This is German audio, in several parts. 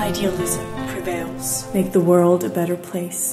idealism prevails. Make the world a better place.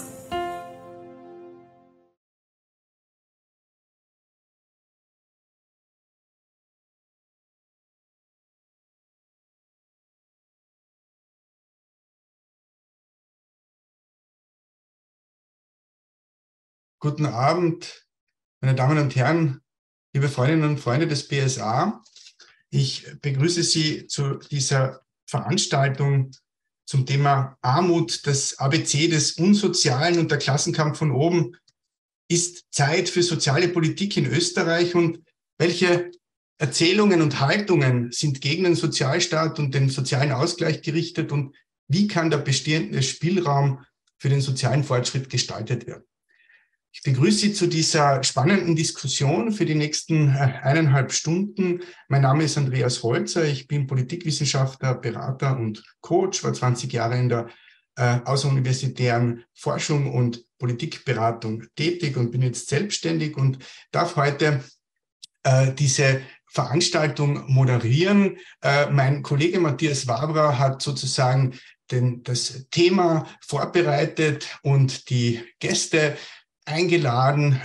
Guten Abend, meine Damen und Herren, liebe Freundinnen und Freunde des BSA. Ich begrüße Sie zu dieser Veranstaltung zum Thema Armut, das ABC des Unsozialen und der Klassenkampf von oben. Ist Zeit für soziale Politik in Österreich und welche Erzählungen und Haltungen sind gegen den Sozialstaat und den sozialen Ausgleich gerichtet und wie kann der bestehende Spielraum für den sozialen Fortschritt gestaltet werden? Ich begrüße Sie zu dieser spannenden Diskussion für die nächsten 1,5 Stunden. Mein Name ist Andreas Holzer, ich bin Politikwissenschaftler, Berater und Coach, war 20 Jahre in der außeruniversitären Forschung und Politikberatung tätig und bin jetzt selbstständig und darf heute diese Veranstaltung moderieren. Mein Kollege Matthias Wabra hat sozusagen das Thema vorbereitet und die Gäste eingeladen.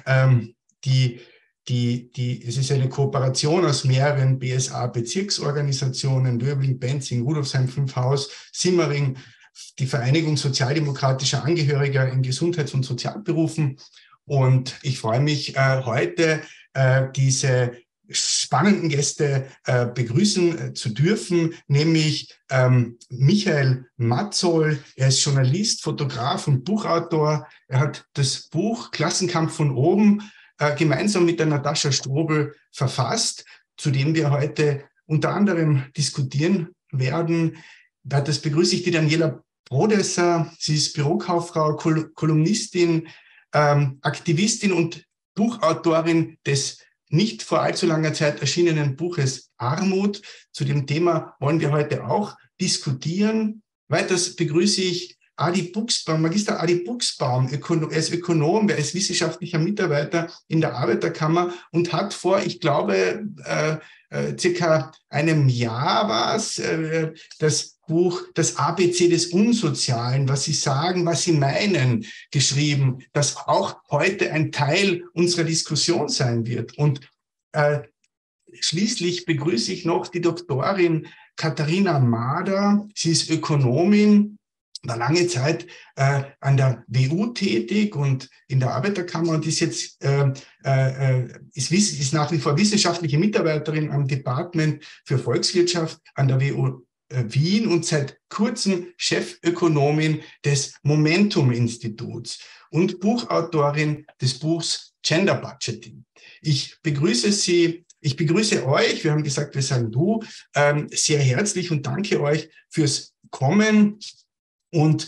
Es ist eine Kooperation aus mehreren BSA-Bezirksorganisationen, Döbling, Benzing, Rudolfsheim 5 Haus, Simmering, die Vereinigung sozialdemokratischer Angehöriger in Gesundheits- und Sozialberufen. Und ich freue mich, heute diese spannenden Gäste begrüßen zu dürfen, nämlich Michael Matzoll. Er ist Journalist, Fotograf und Buchautor. Er hat das Buch Klassenkampf von oben gemeinsam mit der Natascha Strobel verfasst, zu dem wir heute unter anderem diskutieren werden. Das begrüße ich die Daniela Brodesser. Sie ist Bürokauffrau, Kolumnistin, Aktivistin und Buchautorin des nicht vor allzu langer Zeit erschienenen Buches Armut. Zu dem Thema wollen wir heute auch diskutieren. Weiters begrüße ich Adi Buchsbaum, Magister Adi Buchsbaum. Er ist Ökonom, er ist wissenschaftlicher Mitarbeiter in der Arbeiterkammer und hat vor, ich glaube, circa einem Jahr war es, das Buch Das ABC des Unsozialen, was Sie sagen, was Sie meinen, geschrieben, das auch heute ein Teil unserer Diskussion sein wird. Und schließlich begrüße ich noch die Doktorin Katharina Mader. Sie ist Ökonomin, war lange Zeit an der WU tätig und in der Arbeiterkammer und ist jetzt ist nach wie vor wissenschaftliche Mitarbeiterin am Department für Volkswirtschaft an der WU Wien und seit kurzem Chefökonomin des Momentum-Instituts und Buchautorin des Buchs Gender Budgeting. Ich begrüße euch, wir haben gesagt, wir sagen du, sehr herzlich und danke euch fürs Kommen. Und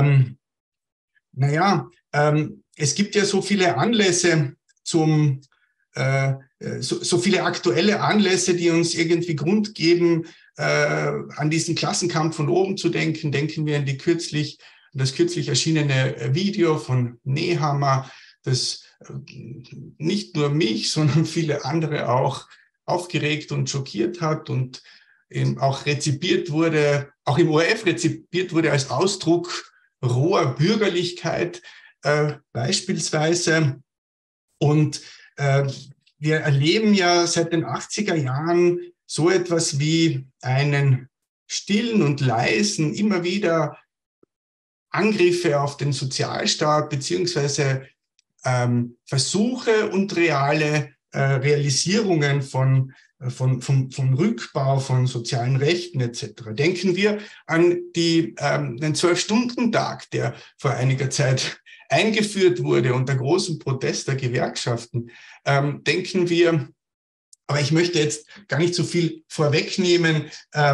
es gibt ja so viele Anlässe so viele aktuelle Anlässe, die uns irgendwie Grund geben, an diesen Klassenkampf von oben zu denken. Denken wir an das kürzlich erschienene Video von Nehammer, das nicht nur mich, sondern viele andere auch aufgeregt und schockiert hat und auch rezipiert wurde, auch im ORF rezipiert wurde als Ausdruck roher Bürgerlichkeit beispielsweise. Und wir erleben ja seit den 80er Jahren so etwas wie einen stillen und leisen, immer wieder Angriffe auf den Sozialstaat beziehungsweise Versuche und reale Realisierungen von Rückbau von sozialen Rechten etc. Denken wir an den 12-Stunden-Tag, der vor einiger Zeit eingeführt wurde unter großem Protest der Gewerkschaften. Denken wir, aber ich möchte jetzt gar nicht so viel vorwegnehmen.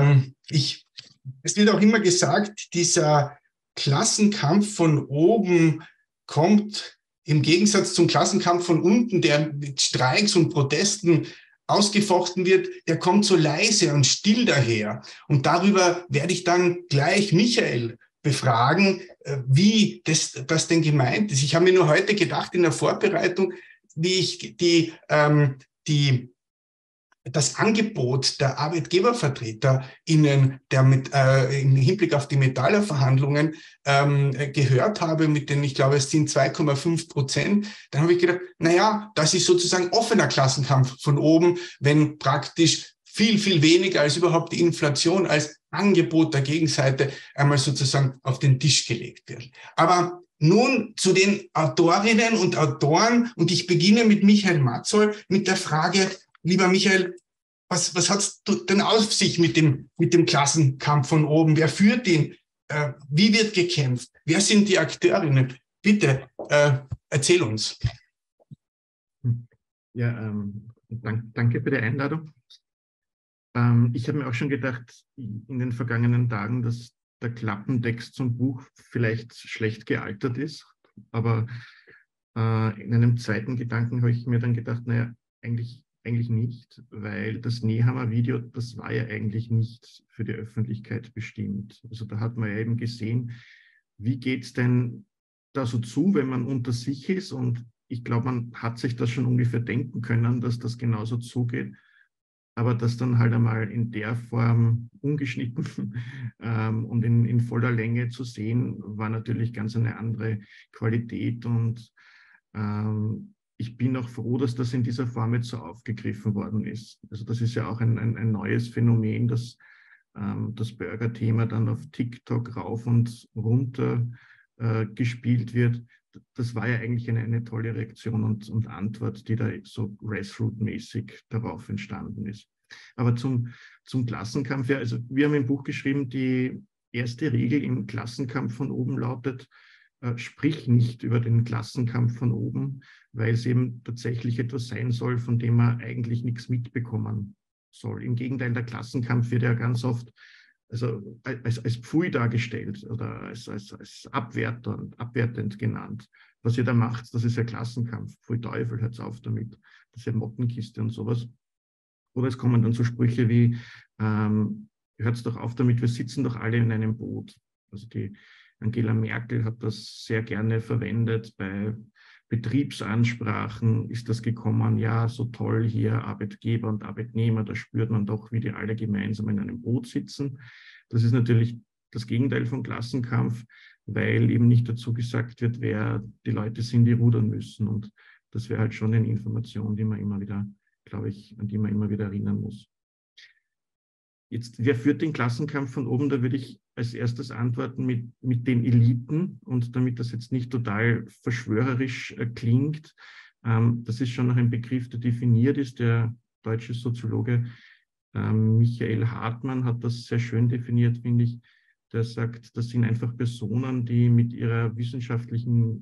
Es wird auch immer gesagt, dieser Klassenkampf von oben kommt im Gegensatz zum Klassenkampf von unten, der mit Streiks und Protesten ausgefochten wird, der kommt so leise und still daher. Und darüber werde ich dann gleich Michael befragen, wie das denn gemeint ist. Ich habe mir nur heute gedacht in der Vorbereitung, wie ich die das Angebot der ArbeitgebervertreterInnen, im Hinblick auf die Metaller-Verhandlungen gehört habe, mit denen ich glaube, es sind 2,5%, dann habe ich gedacht, naja, das ist sozusagen offener Klassenkampf von oben, wenn praktisch viel, viel weniger als überhaupt die Inflation als Angebot der Gegenseite einmal sozusagen auf den Tisch gelegt wird. Aber nun zu den Autorinnen und Autoren, und ich beginne mit Michael Matzoll mit der Frage, lieber Michael, was hat es denn auf sich mit dem Klassenkampf von oben? Wer führt ihn? Wie wird gekämpft? Wer sind die Akteurinnen? Bitte, erzähl uns. Ja, danke für die Einladung. Ich habe mir auch schon gedacht, in den vergangenen Tagen, dass der Klappentext zum Buch vielleicht schlecht gealtert ist. Aber in einem zweiten Gedanken habe ich mir dann gedacht, naja, eigentlich nicht, weil das Nehammer-Video, das war ja eigentlich nicht für die Öffentlichkeit bestimmt. Also da hat man ja eben gesehen, wie geht es denn da so zu, wenn man unter sich ist, und ich glaube, man hat sich das schon ungefähr denken können, dass das genauso zugeht, aber das dann halt einmal in der Form ungeschnitten und in voller Länge zu sehen, war natürlich ganz eine andere Qualität, und ich bin auch froh, dass das in dieser Form jetzt so aufgegriffen worden ist. Also das ist ja auch ein neues Phänomen, dass das Burger-Thema dann auf TikTok rauf und runter gespielt wird. Das war ja eigentlich eine tolle Reaktion und Antwort, die da so grassroot-mäßig darauf entstanden ist. Aber zum Klassenkampf, ja, also wir haben im Buch geschrieben, die erste Regel im Klassenkampf von oben lautet, sprich nicht über den Klassenkampf von oben, weil es eben tatsächlich etwas sein soll, von dem man eigentlich nichts mitbekommen soll. Im Gegenteil, der Klassenkampf wird ja ganz oft also als Pfui dargestellt oder als Abwerter und abwertend genannt. Was ihr da macht, das ist ja Klassenkampf. Pfui Teufel, hört's auf damit. Das ist ja Mottenkiste und sowas. Oder es kommen dann so Sprüche wie, hört's doch auf damit, wir sitzen doch alle in einem Boot. Also die Angela Merkel hat das sehr gerne verwendet. Bei Betriebsansprachen ist das gekommen, ja, so toll hier Arbeitgeber und Arbeitnehmer, da spürt man doch, wie die alle gemeinsam in einem Boot sitzen. Das ist natürlich das Gegenteil von Klassenkampf, weil eben nicht dazu gesagt wird, wer die Leute sind, die rudern müssen. Und das wäre halt schon eine Information, die man immer wieder, glaube ich, an die man immer wieder erinnern muss. Jetzt, wer führt den Klassenkampf von oben? Da würde ich als erstes antworten mit den Eliten. Und damit das jetzt nicht total verschwörerisch klingt, das ist schon noch ein Begriff, der definiert ist. Der deutsche Soziologe Michael Hartmann hat das sehr schön definiert, finde ich. Der sagt, das sind einfach Personen, die mit ihrer wirtschaftlichen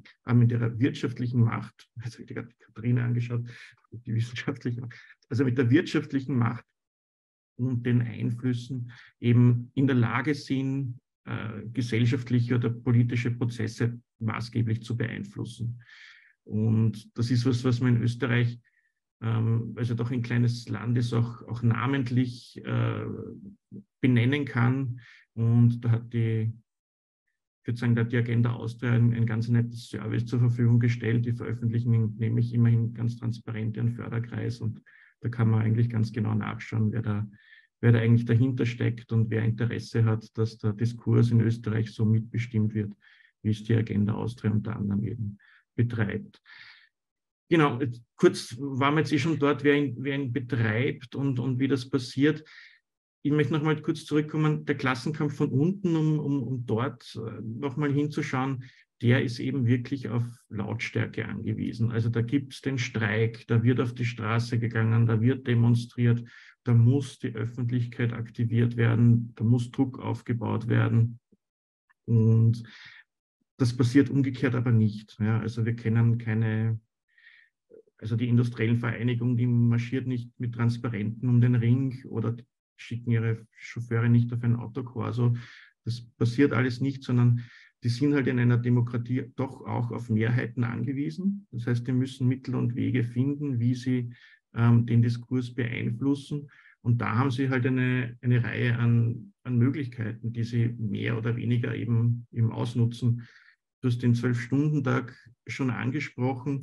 Macht, jetzt habe ich gerade Katharina angeschaut, die wissenschaftliche, also mit der wirtschaftlichen Macht und den Einflüssen eben in der Lage sind, gesellschaftliche oder politische Prozesse maßgeblich zu beeinflussen. Und das ist was man in Österreich, weil es ja doch ein kleines Land ist, auch namentlich benennen kann. Und da hat ich würde sagen, da hat die Agenda Austria ein ganz nettes Service zur Verfügung gestellt. Die veröffentlichen nämlich immerhin ganz transparent ihren Förderkreis, und da kann man eigentlich ganz genau nachschauen, wer da eigentlich dahinter steckt und wer Interesse hat, dass der Diskurs in Österreich so mitbestimmt wird, wie es die Agenda Austria unter anderem eben betreibt. Genau, kurz waren wir jetzt schon dort, wer ihn betreibt und wie das passiert. Ich möchte noch mal kurz zurückkommen, der Klassenkampf von unten, um dort noch mal hinzuschauen, der ist eben wirklich auf Lautstärke angewiesen. Also da gibt es den Streik, da wird auf die Straße gegangen, da wird demonstriert, da muss die Öffentlichkeit aktiviert werden, da muss Druck aufgebaut werden. Und das passiert umgekehrt aber nicht. Ja, also wir kennen also die industriellen Vereinigungen, die marschiert nicht mit Transparenten um den Ring oder schicken ihre Chauffeure nicht auf ein Autokorso. Das passiert alles nicht, sondern die sind halt in einer Demokratie doch auch auf Mehrheiten angewiesen. Das heißt, die müssen Mittel und Wege finden, wie sie den Diskurs beeinflussen. Und da haben sie halt eine Reihe an Möglichkeiten, die sie mehr oder weniger eben ausnutzen. Du hast den 12-Stunden-Tag schon angesprochen.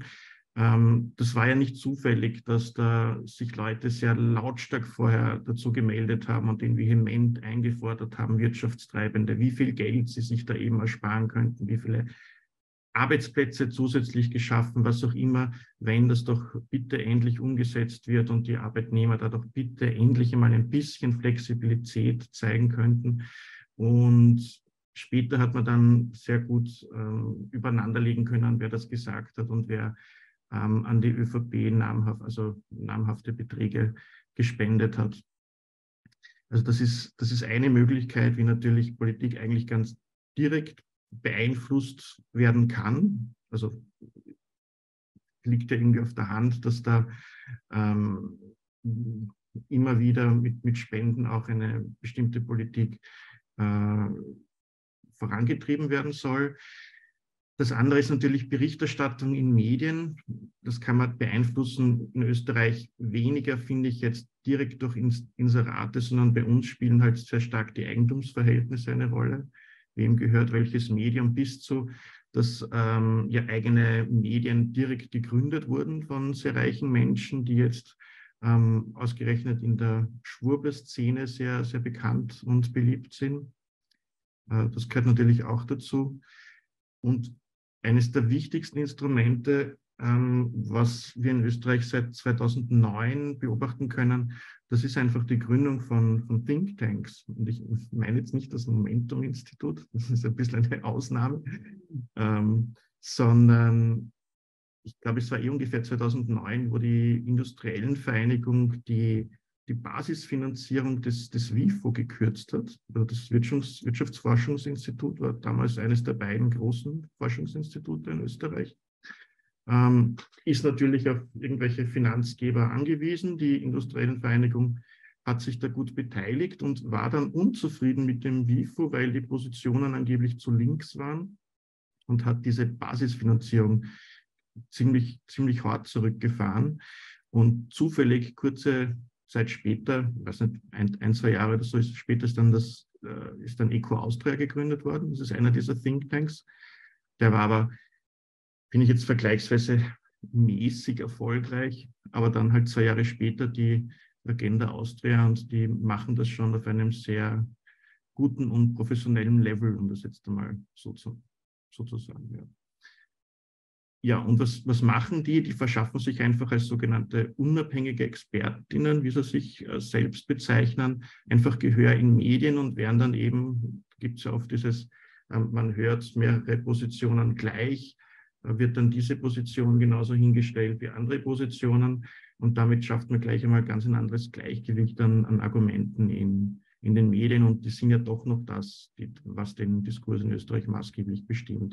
Das war ja nicht zufällig, dass da sich Leute sehr lautstark vorher dazu gemeldet haben und den vehement eingefordert haben, Wirtschaftstreibende, wie viel Geld sie sich da eben ersparen könnten, wie viele Arbeitsplätze zusätzlich geschaffen, was auch immer, wenn das doch bitte endlich umgesetzt wird und die Arbeitnehmer da doch bitte endlich einmal ein bisschen Flexibilität zeigen könnten. Und später hat man dann sehr gut übereinanderlegen können, wer das gesagt hat und wer an die ÖVP namhafte Beträge gespendet hat. Also das ist eine Möglichkeit, wie natürlich Politik eigentlich ganz direkt beeinflusst werden kann. Also liegt ja irgendwie auf der Hand, dass da immer wieder mit Spenden auch eine bestimmte Politik vorangetrieben werden soll. Das andere ist natürlich Berichterstattung in Medien. Das kann man beeinflussen in Österreich weniger, finde ich, jetzt direkt durch Inserate, sondern bei uns spielen halt sehr stark die Eigentumsverhältnisse eine Rolle. Wem gehört welches Medium, bis zu, dass ja eigene Medien direkt gegründet wurden von sehr reichen Menschen, die jetzt ausgerechnet in der Schwurbler-Szene sehr, sehr bekannt und beliebt sind. Das gehört natürlich auch dazu. Und eines der wichtigsten Instrumente, was wir in Österreich seit 2009 beobachten können, das ist einfach die Gründung von Thinktanks. Und ich meine jetzt nicht das Momentum-Institut, das ist ein bisschen eine Ausnahme, sondern ich glaube, es war ungefähr 2009, wo die Industriellenvereinigung die Basisfinanzierung des WIFO gekürzt hat. Also das Wirtschaftsforschungsinstitut war damals eines der beiden großen Forschungsinstitute in Österreich. Ist natürlich auf irgendwelche Finanzgeber angewiesen. Die Industriellenvereinigung hat sich da gut beteiligt und war dann unzufrieden mit dem WIFO, weil die Positionen angeblich zu links waren und hat diese Basisfinanzierung ziemlich hart zurückgefahren. Und zufällig kurze Zeit später, ich weiß nicht, ein, 2 Jahre oder so ist später ist dann Eco Austria gegründet worden. Das ist einer dieser Thinktanks. Der war aber, finde ich jetzt vergleichsweise mäßig erfolgreich, aber dann halt 2 Jahre später die Agenda Austria und die machen das schon auf einem sehr guten und professionellen Level, um das jetzt einmal so zu sagen. Ja. Ja, und was machen die? Die verschaffen sich einfach als sogenannte unabhängige Expertinnen, wie sie sich selbst bezeichnen, einfach Gehör in Medien und werden dann eben, gibt es ja oft dieses, man hört mehrere Positionen gleich, wird dann diese Position genauso hingestellt wie andere Positionen und damit schafft man gleich einmal ganz ein anderes Gleichgewicht an Argumenten in den Medien und die sind ja doch noch das, was den Diskurs in Österreich maßgeblich bestimmt.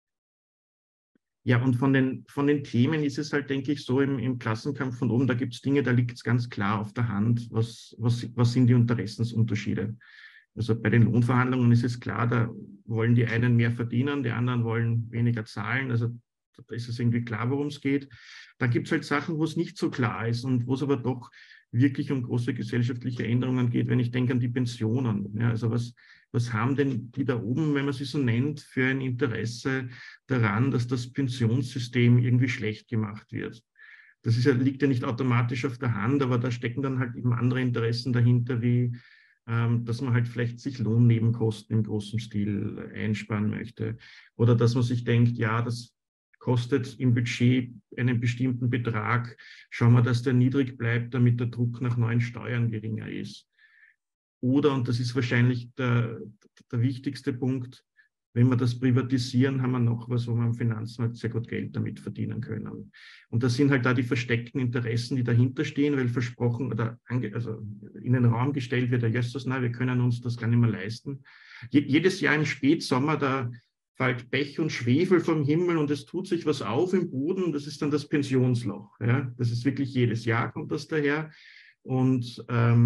Ja, und von den Themen ist es halt, denke ich, so im Klassenkampf von oben, da gibt es Dinge, da liegt es ganz klar auf der Hand, was sind die Interessensunterschiede. Also bei den Lohnverhandlungen ist es klar, da wollen die einen mehr verdienen, die anderen wollen weniger zahlen. Also da ist es irgendwie klar, worum es geht. Da gibt es halt Sachen, wo es nicht so klar ist und wo es aber doch wirklich um große gesellschaftliche Änderungen geht, wenn ich denke an die Pensionen. Ja, also was haben denn die da oben, wenn man sie so nennt, für ein Interesse daran, dass das Pensionssystem irgendwie schlecht gemacht wird? Das liegt ja nicht automatisch auf der Hand, aber da stecken dann halt eben andere Interessen dahinter, wie dass man halt vielleicht sich Lohnnebenkosten im großen Stil einsparen möchte. Oder dass man sich denkt, ja, das kostet im Budget einen bestimmten Betrag, schauen wir, dass der niedrig bleibt, damit der Druck nach neuen Steuern geringer ist. Oder, und das ist wahrscheinlich der wichtigste Punkt, wenn wir das privatisieren, haben wir noch was, wo wir am Finanzmarkt sehr gut Geld damit verdienen können. Und das sind halt da die versteckten Interessen, die dahinter stehen, weil versprochen oder also in den Raum gestellt wird, ja, Jesus, nein, wir können uns das gar nicht mehr leisten. Jedes Jahr im Spätsommer, da fällt Pech und Schwefel vom Himmel und es tut sich was auf im Boden, das ist dann das Pensionsloch. Ja? Das ist wirklich jedes Jahr kommt das daher und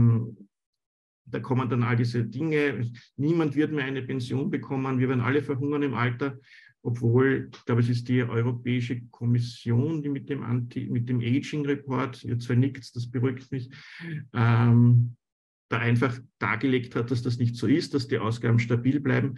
da kommen dann all diese Dinge. Niemand wird mehr eine Pension bekommen. Wir werden alle verhungern im Alter, obwohl, ich glaube, es ist die Europäische Kommission, die mit dem Aging Report, ihr zwei nickt, das beruhigt mich, da einfach dargelegt hat, dass das nicht so ist, dass die Ausgaben stabil bleiben.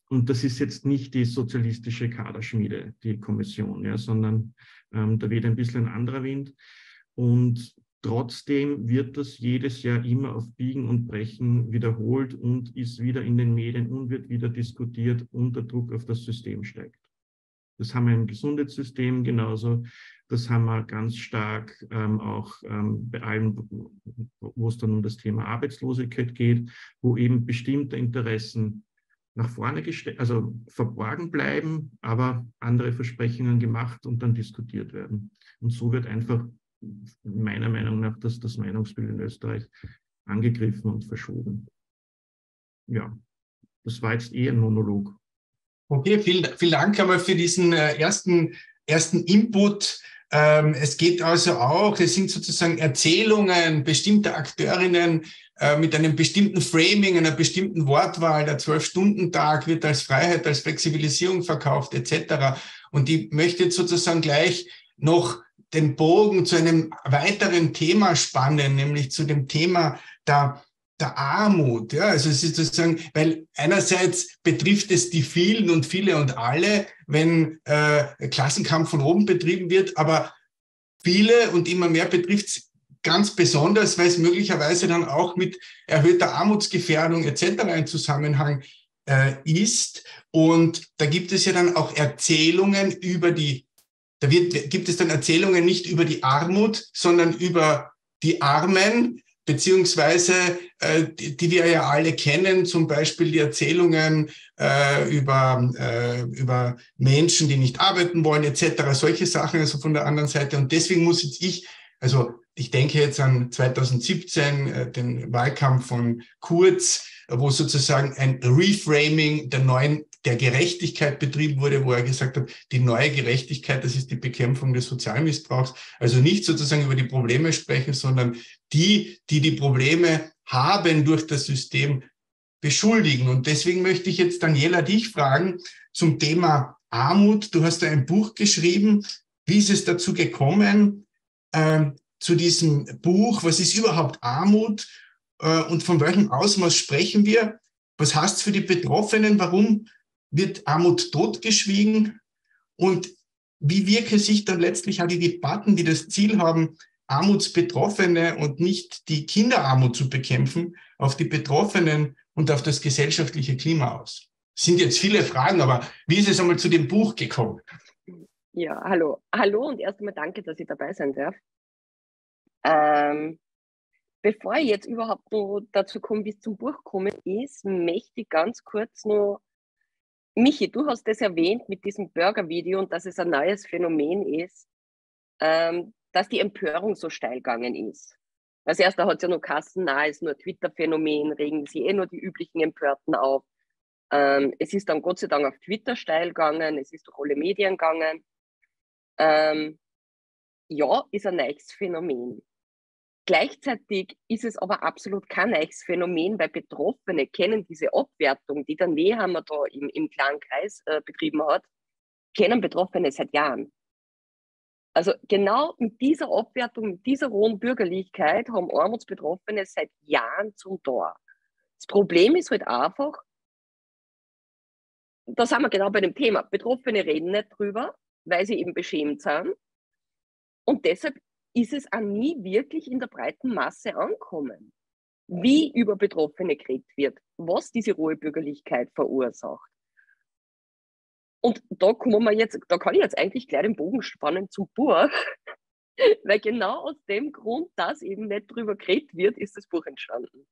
Und das ist jetzt nicht die sozialistische Kaderschmiede, die Kommission, ja, sondern da weht ein bisschen ein anderer Wind. Und trotzdem wird das jedes Jahr immer auf Biegen und Brechen wiederholt und ist wieder in den Medien und wird wieder diskutiert und der Druck auf das System steigt. Das haben wir im Gesundheitssystem genauso. Das haben wir ganz stark auch bei allem, wo es dann um das Thema Arbeitslosigkeit geht, wo eben bestimmte Interessen nach vorne gestellt, also verborgen bleiben, aber andere Versprechungen gemacht und dann diskutiert werden. Und so wird einfach meiner Meinung nach das Meinungsbild in Österreich angegriffen und verschoben. Ja, das war jetzt ein Monolog. Okay, vielen Dank einmal für diesen ersten Input. Es geht also auch, es sind sozusagen Erzählungen bestimmter Akteurinnen mit einem bestimmten Framing, einer bestimmten Wortwahl. Der 12-Stunden-Tag wird als Freiheit, als Flexibilisierung verkauft etc. Und ich möchte jetzt sozusagen gleich noch den Bogen zu einem weiteren Thema spannen, nämlich zu dem Thema der Armut. Ja, also es ist sozusagen, weil einerseits betrifft es die vielen und viele und alle, wenn Klassenkampf von oben betrieben wird, aber viele und immer mehr betrifft es ganz besonders, weil es möglicherweise dann auch mit erhöhter Armutsgefährdung etc. ein Zusammenhang ist. Und da gibt es ja dann auch Erzählungen über gibt es dann Erzählungen nicht über die Armut, sondern über die Armen, beziehungsweise die wir ja alle kennen, zum Beispiel die Erzählungen über Menschen, die nicht arbeiten wollen, etc., solche Sachen, also von der anderen Seite. Und deswegen muss jetzt ich denke jetzt an 2017, den Wahlkampf von Kurz, wo sozusagen ein Reframing der Gerechtigkeit betrieben wurde, wo er gesagt hat, die neue Gerechtigkeit, das ist die Bekämpfung des Sozialmissbrauchs. Also nicht sozusagen über die Probleme sprechen, sondern die Probleme haben durch das System, beschuldigen. Und deswegen möchte ich jetzt, Daniela, dich fragen zum Thema Armut. Du hast ja ein Buch geschrieben. Wie ist es dazu gekommen, zu diesem Buch? Was ist überhaupt Armut? Und von welchem Ausmaß sprechen wir? Was heißt es für die Betroffenen? Warum wird Armut totgeschwiegen? Und wie wirken sich dann letztlich auch die Debatten, die das Ziel haben, Armutsbetroffene und nicht die Kinderarmut zu bekämpfen, auf die Betroffenen und auf das gesellschaftliche Klima aus? Das sind jetzt viele Fragen, aber wie ist es einmal zu dem Buch gekommen? Ja, hallo. Hallo und erst einmal danke, dass ich dabei sein darf. Bevor ich jetzt überhaupt noch dazu komme, bis zum Buch kommen ist, möchte ich ganz kurz noch, Michi, du hast das erwähnt mit diesem Burger-Video und dass es ein neues Phänomen ist, dass die Empörung so steil gegangen ist. Als erster hat es ja noch Kassen, na, ist nur ein Twitter-Phänomen, regen sich nur die üblichen Empörten auf. Es ist dann Gott sei Dank auf Twitter steil gegangen, es ist durch alle Medien gegangen. Ja, ist ein neues Phänomen. Gleichzeitig ist es aber absolut kein neues Phänomen, weil Betroffene kennen diese Abwertung, die der Nehammer da im kleinen Kreis betrieben hat, kennen Betroffene seit Jahren. Also genau mit dieser Abwertung, mit dieser hohen Bürgerlichkeit haben Armutsbetroffene seit Jahren zum Tor. Das Problem ist halt einfach, da sind wir genau bei dem Thema, Betroffene reden nicht drüber, weil sie eben beschämt sind. Und deshalb ist es auch nie wirklich in der breiten Masse ankommen, wie über Betroffene geredet wird, was diese rohe Bürgerlichkeit verursacht. Und da kann ich jetzt eigentlich gleich den Bogen spannen zum Buch, weil genau aus dem Grund, dass eben nicht drüber geredet wird, ist das Buch entstanden.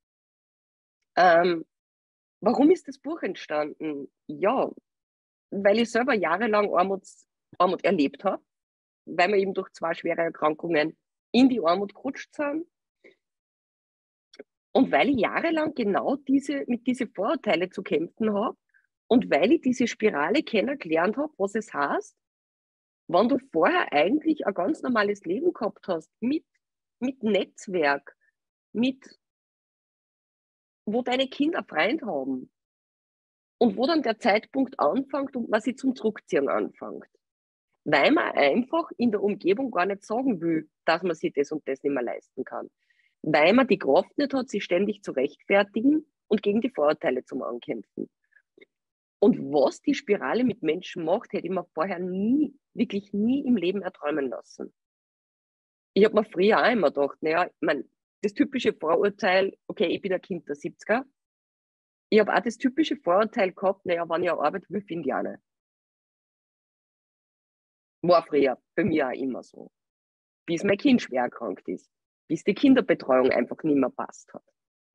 Warum ist das Buch entstanden? Ja, weil ich selber jahrelang Armut erlebt habe, weil wir eben durch 2 schwere Erkrankungen in die Armut gerutscht sind. Und weil ich jahrelang genau mit diesen Vorurteilen zu kämpfen habe und weil ich diese Spirale kennengelernt habe, was es heißt, wenn du vorher eigentlich ein ganz normales Leben gehabt hast, mit Netzwerk, wo deine Kinder Freunde haben und wo dann der Zeitpunkt anfängt und man sich zum Zurückziehen anfängt. Weil man einfach in der Umgebung gar nicht sagen will, dass man sich das und das nicht mehr leisten kann. Weil man die Kraft nicht hat, sich ständig zu rechtfertigen und gegen die Vorurteile zum Ankämpfen. Und was die Spirale mit Menschen macht, hätte ich mir vorher wirklich nie im Leben erträumen lassen. Ich habe mir früher auch immer gedacht, naja, ich mein, das typische Vorurteil, okay, ich bin ein Kind der 70er. Ich habe auch das typische Vorurteil gehabt, naja, wenn ich arbeite, will, finde ich auch nicht. War früher bei mir auch immer so. Bis mein Kind schwer erkrankt ist. Bis die Kinderbetreuung einfach nicht mehr passt hat.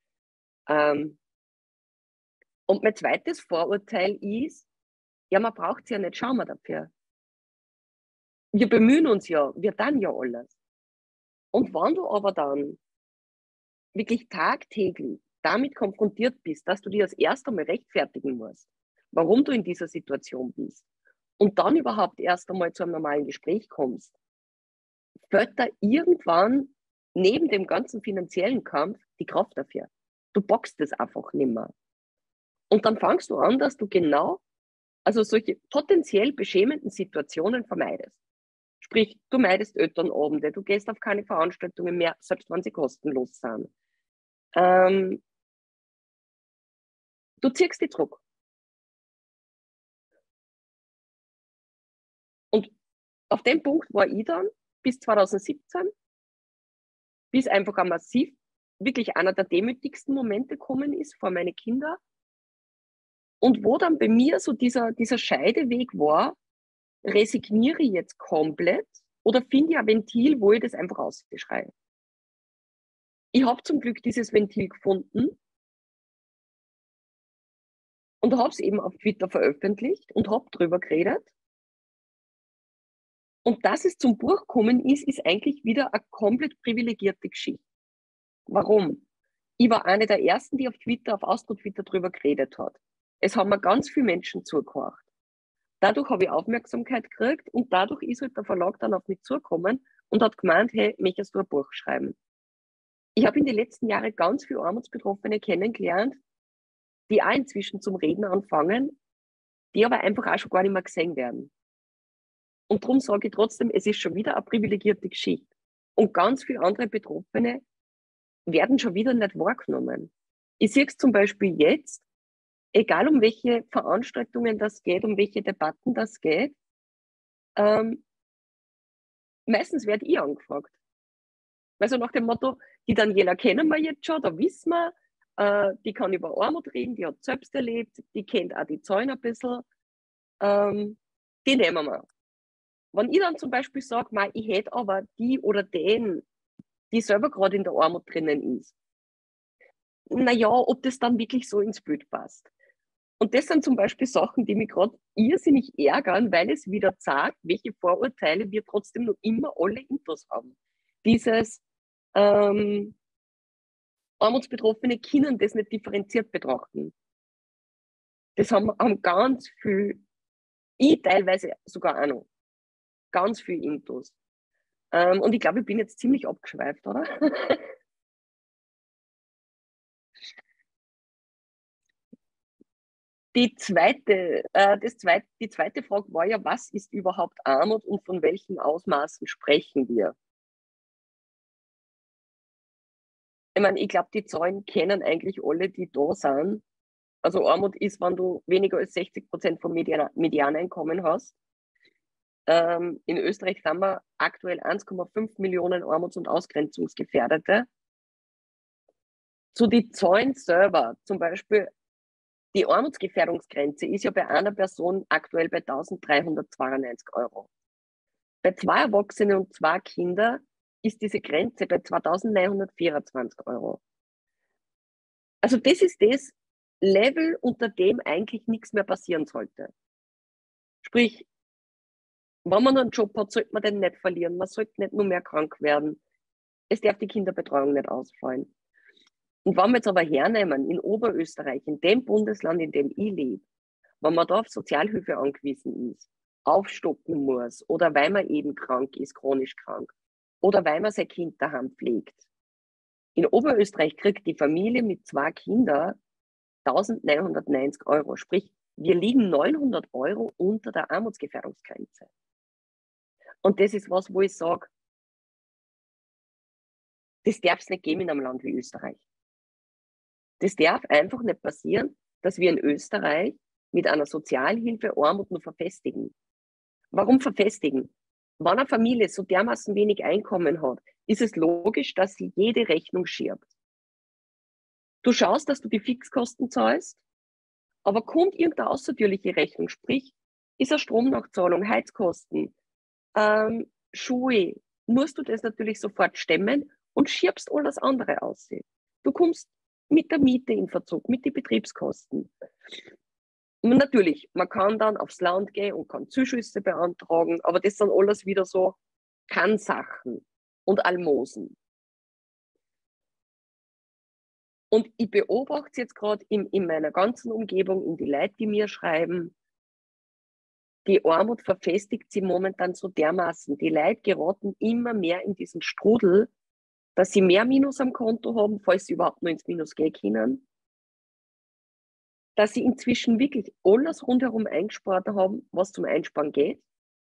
Und mein zweites Vorurteil ist, ja, man braucht es ja nicht, schauen wir dafür. Wir bemühen uns ja, wir tun ja alles. Und wenn du aber dann wirklich tagtäglich damit konfrontiert bist, dass du dir das erste Mal rechtfertigen musst, warum du in dieser Situation bist, und dann überhaupt erst einmal zu einem normalen Gespräch kommst, fällt da irgendwann neben dem ganzen finanziellen Kampf die Kraft dafür. Du bockst es einfach nicht mehr. Und dann fangst du an, dass du also solche potenziell beschämenden Situationen vermeidest. Sprich, du meidest Elternabende, du gehst auf keine Veranstaltungen mehr, selbst wenn sie kostenlos sind. Du ziehst dich zurück. Und auf dem Punkt war ich dann bis 2017, bis einfach ein massiv, wirklich einer der demütigsten Momente gekommen ist vor meine Kinder. Und wo dann bei mir so dieser Scheideweg war, resigniere ich jetzt komplett oder finde ich ein Ventil, wo ich das einfach ausschreie. Ich habe zum Glück dieses Ventil gefunden und habe es eben auf Twitter veröffentlicht und habe drüber geredet. Und dass es zum Buch gekommen ist, ist eigentlich wieder eine komplett privilegierte Geschichte. Warum? Ich war eine der ersten, die auf Astro-Twitter drüber geredet hat. Es haben mir ganz viele Menschen zugehört. Dadurch habe ich Aufmerksamkeit gekriegt und dadurch ist halt der Verlag dann auf mich zugekommen und hat gemeint, hey, möchtest du ein Buch schreiben? Ich habe in den letzten Jahren ganz viele Armutsbetroffene kennengelernt, die auch inzwischen zum Reden anfangen, die aber einfach auch schon gar nicht mehr gesehen werden. Und darum sage ich trotzdem, es ist schon wieder eine privilegierte Geschichte. Und ganz viele andere Betroffene werden schon wieder nicht wahrgenommen. Ich sehe es zum Beispiel jetzt, egal um welche Veranstaltungen das geht, um welche Debatten das geht, meistens werde ich angefragt. Also nach dem Motto, die Daniela kennen wir jetzt schon, da wissen wir, die kann über Armut reden, die hat selbst erlebt, die kennt auch die Zahlen ein bisschen, die nehmen wir. Wenn ich dann zum Beispiel sage, ich hätte aber die oder den, die selber gerade in der Armut drinnen ist, naja, ob das dann wirklich so ins Bild passt. Und das sind zum Beispiel Sachen, die mich gerade irrsinnig ärgern, weil es wieder zeigt, welche Vorurteile wir trotzdem noch immer alle intus haben. Dieses Armutsbetroffene können das nicht differenziert betrachten. Das haben ganz viel, ich teilweise sogar auch noch, ganz viel intus. Und ich glaube, ich bin jetzt ziemlich abgeschweift, oder? Die zweite Frage war ja, was ist überhaupt Armut und von welchen Ausmaßen sprechen wir? Ich meine, ich glaube, die Zahlen kennen eigentlich alle, die da sind. Also Armut ist, wenn du weniger als 60% vom Medianeinkommen hast. In Österreich sind wir aktuell 1,5 Millionen Armuts- und Ausgrenzungsgefährdete. Zu den Zahlen selber, zum Beispiel die Armutsgefährdungsgrenze ist ja bei einer Person aktuell bei 1.392 €. Bei 2 Erwachsenen und 2 Kindern ist diese Grenze bei 2.924 €. Also das ist das Level, unter dem eigentlich nichts mehr passieren sollte. Sprich, wenn man einen Job hat, sollte man den nicht verlieren. Man sollte nicht nur mehr krank werden. Es darf die Kinderbetreuung nicht ausfallen. Und wenn wir jetzt aber hernehmen, in Oberösterreich, in dem Bundesland, in dem ich lebe, wenn man da auf Sozialhilfe angewiesen ist, aufstocken muss oder weil man eben krank ist, chronisch krank oder weil man sein Kind daheim pflegt. In Oberösterreich kriegt die Familie mit 2 Kindern 1.990 €. Sprich, wir liegen 900 € unter der Armutsgefährdungsgrenze. Und das ist was, wo ich sage, das darf es nicht geben in einem Land wie Österreich. Das darf einfach nicht passieren, dass wir in Österreich mit einer Sozialhilfe Armut nur verfestigen. Warum verfestigen? Wenn eine Familie so dermaßen wenig Einkommen hat, ist es logisch, dass sie jede Rechnung schiebt. Du schaust, dass du die Fixkosten zahlst, aber kommt irgendeine außertürliche Rechnung, sprich, ist eine Stromnachzahlung, Heizkosten, Schuhe, musst du das natürlich sofort stemmen und schiebst alles andere aus. Du kommst mit der Miete in Verzug, mit den Betriebskosten. Und natürlich, man kann dann aufs Land gehen und kann Zuschüsse beantragen, aber das sind alles wieder so Kannsachen und Almosen. Und ich beobachte es jetzt gerade in meiner ganzen Umgebung, in die Leute, die mir schreiben, die Armut verfestigt sie momentan so dermaßen. Die Leute geraten immer mehr in diesen Strudel, dass sie mehr Minus am Konto haben, falls sie überhaupt nur ins Minus gehen können. Dass sie inzwischen wirklich alles rundherum eingespart haben, was zum Einsparen geht.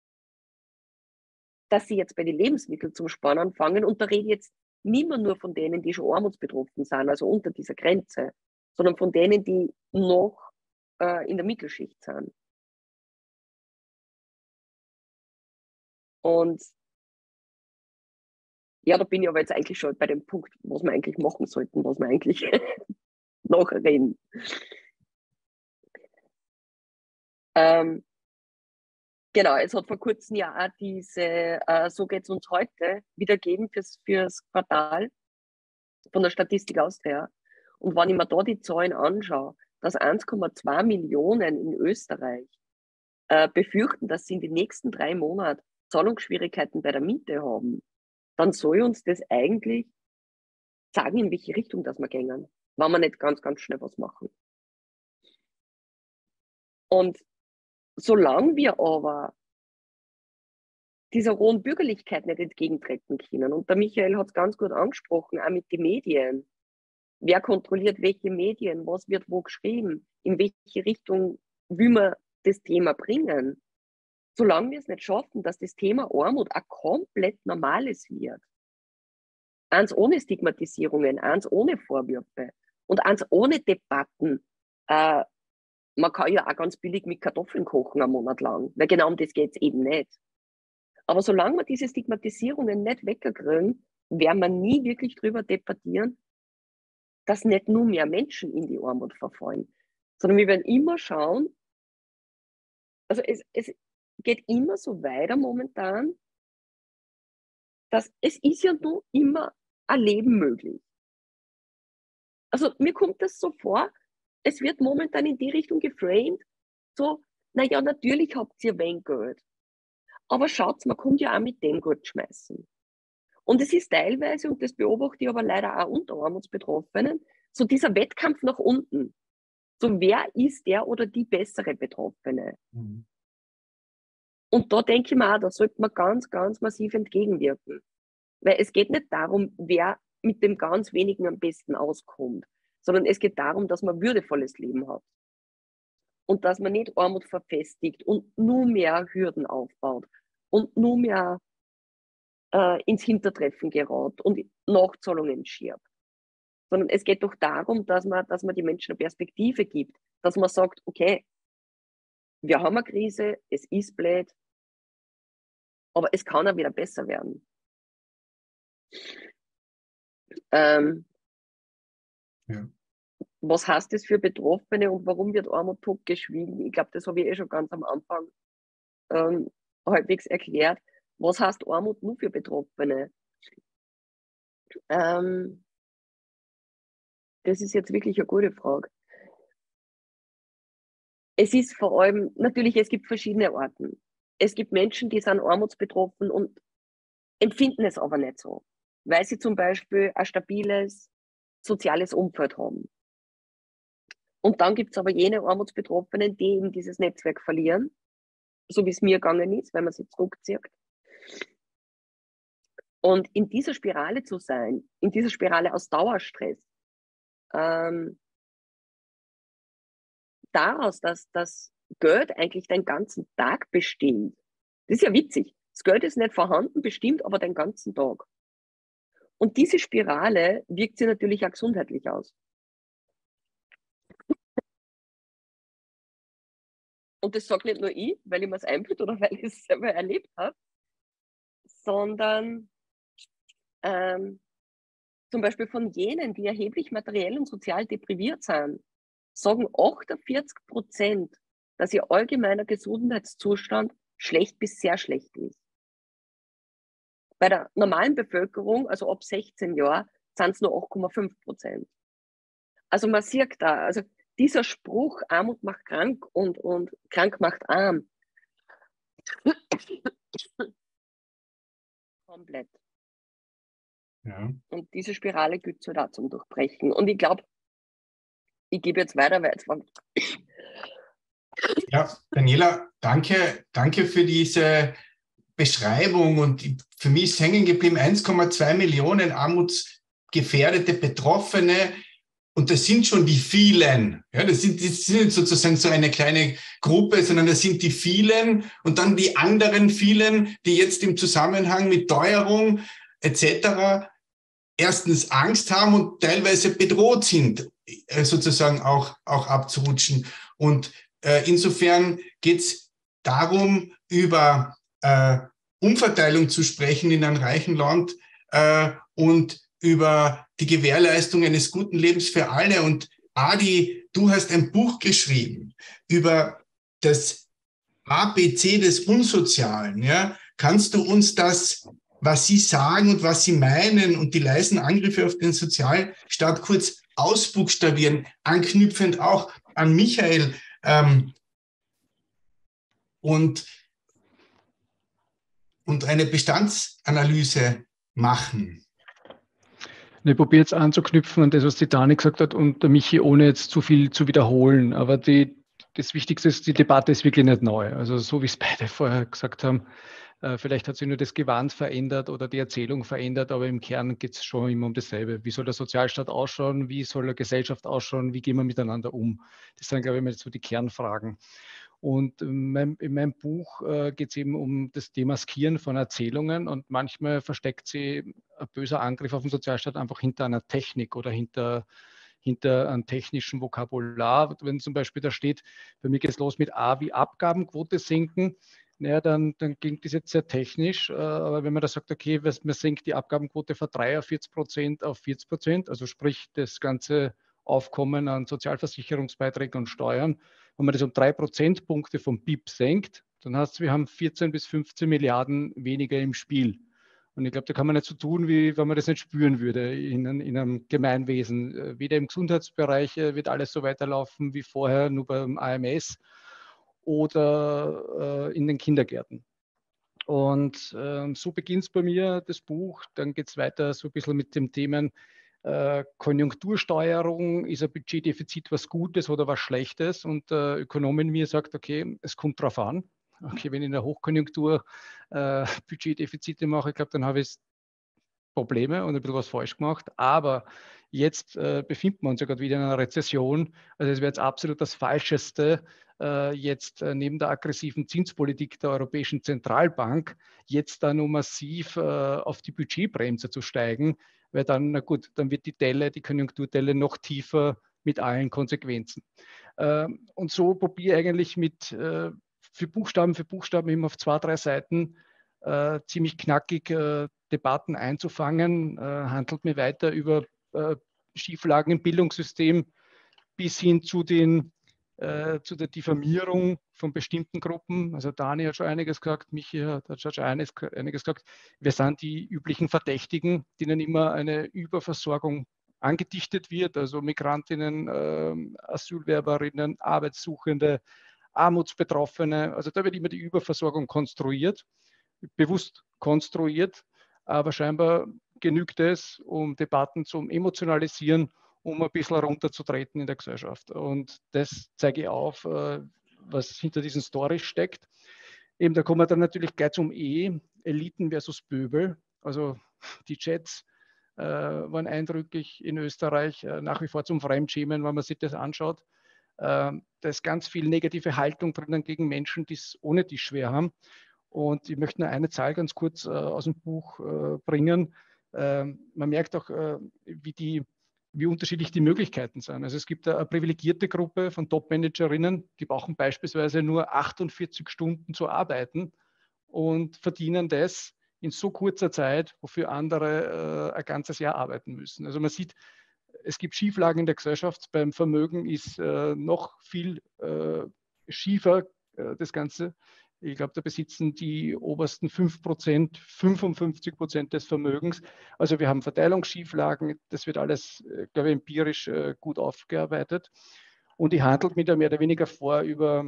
Dass sie jetzt bei den Lebensmitteln zum Sparen anfangen. Und da rede ich jetzt nicht mehr nur von denen, die schon armutsbetroffen sind, also unter dieser Grenze, sondern von denen, die noch in der Mittelschicht sind. Und ja, da bin ich aber jetzt eigentlich schon bei dem Punkt, was wir eigentlich machen sollten, was wir eigentlich nachher reden. Genau, es hat vor kurzem ja auch diese So geht's uns heute wieder gegeben fürs Quartal von der Statistik Austria. Und wenn ich mir da die Zahlen anschaue, dass 1,2 Millionen in Österreich befürchten, dass sie in den nächsten 3 Monaten Zahlungsschwierigkeiten bei der Miete haben, dann soll uns das eigentlich sagen, in welche Richtung das wir gehen, wenn wir nicht ganz, ganz schnell was machen. Und solange wir aber dieser rohen Bürgerlichkeit nicht entgegentreten können, und der Michael hat es ganz gut angesprochen, auch mit den Medien. Wer kontrolliert welche Medien? Was wird wo geschrieben? In welche Richtung will man das Thema bringen? Solange wir es nicht schaffen, dass das Thema Armut ein komplett normales wird, eins ohne Stigmatisierungen, eins ohne Vorwürfe und eins ohne Debatten. Man kann ja auch ganz billig mit Kartoffeln kochen einen Monat lang, weil genau um das geht es eben nicht. Aber solange wir diese Stigmatisierungen nicht wegkriegen, werden wir nie wirklich darüber debattieren, dass nicht nur mehr Menschen in die Armut verfallen, sondern wir werden immer schauen, also es geht immer so weiter momentan, dass es ist ja nur immer ein Leben möglich. Also mir kommt das so vor, es wird momentan in die Richtung geframed, so, naja, natürlich habt ihr wenig Geld. Aber schaut, man kommt ja auch mit dem Geld schmeißen. Und es ist teilweise, und das beobachte ich aber leider auch unter Armutsbetroffenen, so dieser Wettkampf nach unten. So, wer ist der oder die bessere Betroffene? Mhm. Und da denke ich mir auch, da sollte man ganz, ganz massiv entgegenwirken. Weil es geht nicht darum, wer mit dem ganz wenigen am besten auskommt, sondern es geht darum, dass man ein würdevolles Leben hat. Und dass man nicht Armut verfestigt und nur mehr Hürden aufbaut und nur mehr ins Hintertreffen gerät und Nachzahlungen schiebt. Sondern es geht doch darum, dass man die Menschen eine Perspektive gibt, dass man sagt, okay, wir haben eine Krise, es ist blöd, aber es kann auch wieder besser werden. Ja. Was heißt das für Betroffene und warum wird Armut totgeschwiegen? Ich glaube, das habe ich schon ganz am Anfang halbwegs erklärt. Was heißt Armut nur für Betroffene? Das ist jetzt wirklich eine gute Frage. Es ist vor allem, natürlich, es gibt verschiedene Arten. Es gibt Menschen, die sind armutsbetroffen und empfinden es aber nicht so, weil sie zum Beispiel ein stabiles soziales Umfeld haben. Und dann gibt es aber jene Armutsbetroffenen, die eben dieses Netzwerk verlieren, so wie es mir gegangen ist, weil man sich zurückzieht. Und in dieser Spirale zu sein, in dieser Spirale aus Dauerstress, daraus, dass das Geld eigentlich den ganzen Tag bestimmt. Das ist ja witzig. Das Geld ist nicht vorhanden, bestimmt aber den ganzen Tag. Und diese Spirale wirkt sich natürlich auch gesundheitlich aus. und das sage nicht nur ich, weil ich mir es einbilde oder weil ich es selber erlebt habe, sondern zum Beispiel von jenen, die erheblich materiell und sozial depriviert sind, sagen 48%, dass ihr allgemeiner Gesundheitszustand schlecht bis sehr schlecht ist. Bei der normalen Bevölkerung, also ab 16 Jahren, sind es nur 8,5%. Also man sieht da, also dieser Spruch, Armut macht krank und krank macht arm, komplett. Ja. Und diese Spirale gilt es halt auch zum Durchbrechen. Und ich glaube, ich gebe jetzt weiter, weil jetzt war... Ja, Daniela, danke für diese Beschreibung. Und für mich ist hängen geblieben 1,2 Millionen armutsgefährdete Betroffene. Und das sind schon die vielen. Ja, das sind nicht sozusagen so eine kleine Gruppe, sondern das sind die vielen und dann die anderen vielen, die jetzt im Zusammenhang mit Teuerung etc. erstens Angst haben und teilweise bedroht sind, sozusagen auch abzurutschen. Und insofern geht es darum, über Umverteilung zu sprechen in einem reichen Land und über die Gewährleistung eines guten Lebens für alle. Und Adi, du hast ein Buch geschrieben über das ABC des Unsozialen. Ja? Kannst du uns das, was Sie sagen und was Sie meinen und die leisen Angriffe auf den Sozialstaat kurz ausbuchstabieren, anknüpfend auch an Michael und eine Bestandsanalyse machen? Ich probiere jetzt anzuknüpfen an das, was die Dani gesagt hat und der Michi, ohne jetzt zu viel zu wiederholen. Aber das Wichtigste ist, die Debatte ist wirklich nicht neu. Also so wie es beide vorher gesagt haben, vielleicht hat sich nur das Gewand verändert oder die Erzählung verändert, aber im Kern geht es schon immer um dasselbe. Wie soll der Sozialstaat ausschauen? Wie soll eine Gesellschaft ausschauen? Wie gehen wir miteinander um? Das sind, glaube ich, mal so die Kernfragen. Und in meinem Buch geht es eben um das Demaskieren von Erzählungen und manchmal versteckt sie ein böser Angriff auf den Sozialstaat einfach hinter einer Technik oder hinter einem technischen Vokabular. Wenn zum Beispiel da steht, bei mir geht es los mit A wie Abgabenquote sinken, naja, dann klingt das jetzt sehr technisch, aber wenn man da sagt, okay, man senkt die Abgabenquote von 43% auf 40%, also sprich das ganze Aufkommen an Sozialversicherungsbeiträgen und Steuern, wenn man das um 3 Prozentpunkte vom BIP senkt, dann heißt es, wir haben 14 bis 15 Milliarden weniger im Spiel. Und ich glaube, da kann man nicht so tun, wie wenn man das nicht spüren würde in einem Gemeinwesen. Weder im Gesundheitsbereich wird alles so weiterlaufen wie vorher, nur beim AMS oder in den Kindergärten. Und so beginnt es bei mir, das Buch. Dann geht es weiter so ein bisschen mit dem Themen Konjunktursteuerung. Ist ein Budgetdefizit was Gutes oder was Schlechtes? Und der Ökonom in mir sagt, okay, es kommt drauf an. Okay, wenn ich in der Hochkonjunktur Budgetdefizite mache, ich glaube, dann habe ich Probleme und ein bisschen was falsch gemacht. Aber jetzt befinden wir uns ja gerade wieder in einer Rezession. Also es wäre jetzt absolut das Falscheste, jetzt neben der aggressiven Zinspolitik der Europäischen Zentralbank jetzt da nur massiv auf die Budgetbremse zu steigen, weil dann, na gut, dann wird die Konjunkturdelle noch tiefer mit allen Konsequenzen. Und so probiere ich eigentlich für Buchstaben eben auf 2, 3 Seiten ziemlich knackig Debatten einzufangen, handelt mir weiter über Schieflagen im Bildungssystem bis hin zu der Diffamierung von bestimmten Gruppen. Also Dani hat schon einiges gesagt, Michi hat schon einiges gesagt. Wir sind die üblichen Verdächtigen, denen immer eine Überversorgung angedichtet wird, also Migrantinnen, Asylwerberinnen, Arbeitssuchende, Armutsbetroffene. Also da wird immer die Überversorgung konstruiert, bewusst konstruiert, aber scheinbar genügt es, um Debatten zu emotionalisieren, um ein bisschen runterzutreten in der Gesellschaft. Und das zeige ich auf, was hinter diesen Storys steckt. Eben, da kommen wir dann natürlich gleich zum Eliten versus Pöbel. Also die Chats waren eindrücklich in Österreich, nach wie vor zum Fremdschämen, wenn man sich das anschaut. Da ist ganz viel negative Haltung drinnen gegen Menschen, die es ohne die schwer haben. Und ich möchte nur eine Zahl ganz kurz aus dem Buch bringen. Man merkt auch, wie die wie unterschiedlich die Möglichkeiten sind. Also es gibt eine privilegierte Gruppe von Top-Managerinnen, die brauchen beispielsweise nur 48 Stunden zu arbeiten und verdienen das in so kurzer Zeit, wofür andere ein ganzes Jahr arbeiten müssen. Also man sieht, es gibt Schieflagen in der Gesellschaft. Beim Vermögen ist noch viel schiefer das Ganze. Ich glaube, da besitzen die obersten 5% 55% des Vermögens. Also wir haben Verteilungsschieflagen. Das wird alles, glaube ich, empirisch gut aufgearbeitet. Und die handelt mit mehr oder weniger vor über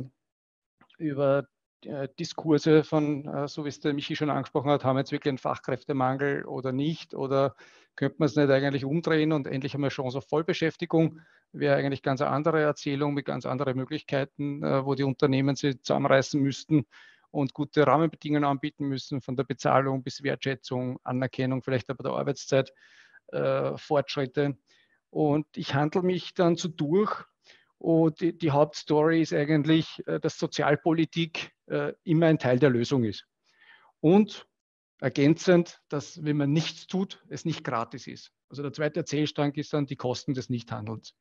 Diskurse von, so wie es der Michi schon angesprochen hat, haben wir jetzt wirklich einen Fachkräftemangel oder nicht? Oder könnte man es nicht eigentlich umdrehen und endlich einmal Chance auf Vollbeschäftigung? Wäre eigentlich ganz eine andere Erzählung mit ganz anderen Möglichkeiten, wo die Unternehmen sich zusammenreißen müssten und gute Rahmenbedingungen anbieten müssen, von der Bezahlung bis Wertschätzung, Anerkennung, vielleicht aber der Arbeitszeit, Fortschritte. Und ich handle mich dann so durch. Und die Hauptstory ist eigentlich, dass Sozialpolitik immer ein Teil der Lösung ist. Und ergänzend, dass, wenn man nichts tut, es nicht gratis ist. Also der zweite Erzählstrang ist dann die Kosten des Nichthandelns.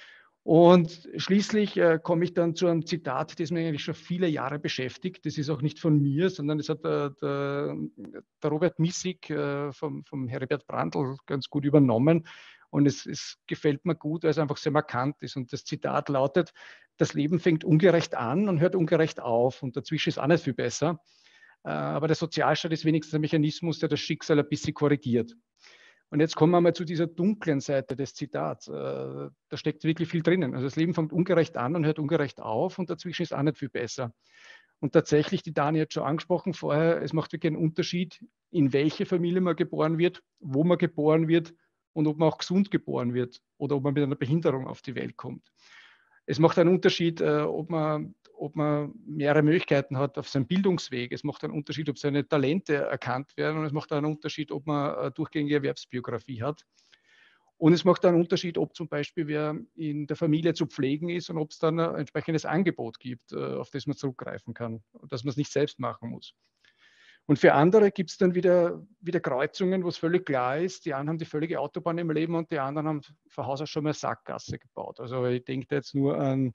Und schließlich komme ich dann zu einem Zitat, das mich eigentlich schon viele Jahre beschäftigt. Das ist auch nicht von mir, sondern das hat der Robert Missig vom Heribert Brandl ganz gut übernommen. Und es gefällt mir gut, weil es einfach sehr markant ist. Und das Zitat lautet: Das Leben fängt ungerecht an und hört ungerecht auf. Und dazwischen ist auch nicht viel besser. Aber der Sozialstaat ist wenigstens ein Mechanismus, der das Schicksal ein bisschen korrigiert. Und jetzt kommen wir mal zu dieser dunklen Seite des Zitats. Da steckt wirklich viel drinnen. Also das Leben fängt ungerecht an und hört ungerecht auf. Und dazwischen ist auch nicht viel besser. Und tatsächlich, die Dani hat schon angesprochen vorher, es macht wirklich einen Unterschied, in welche Familie man geboren wird, wo man geboren wird und ob man auch gesund geboren wird oder ob man mit einer Behinderung auf die Welt kommt. Es macht einen Unterschied, ob man mehrere Möglichkeiten hat auf seinem Bildungsweg. Es macht einen Unterschied, ob seine Talente erkannt werden. Und es macht einen Unterschied, ob man eine durchgängige Erwerbsbiografie hat. Und es macht einen Unterschied, ob zum Beispiel wer in der Familie zu pflegen ist und ob es dann ein entsprechendes Angebot gibt, auf das man zurückgreifen kann und dass man es nicht selbst machen muss. Und für andere gibt es dann wieder Kreuzungen, wo es völlig klar ist, die einen haben die völlige Autobahn im Leben und die anderen haben von Haus aus schon mal Sackgasse gebaut. Also ich denke jetzt nur an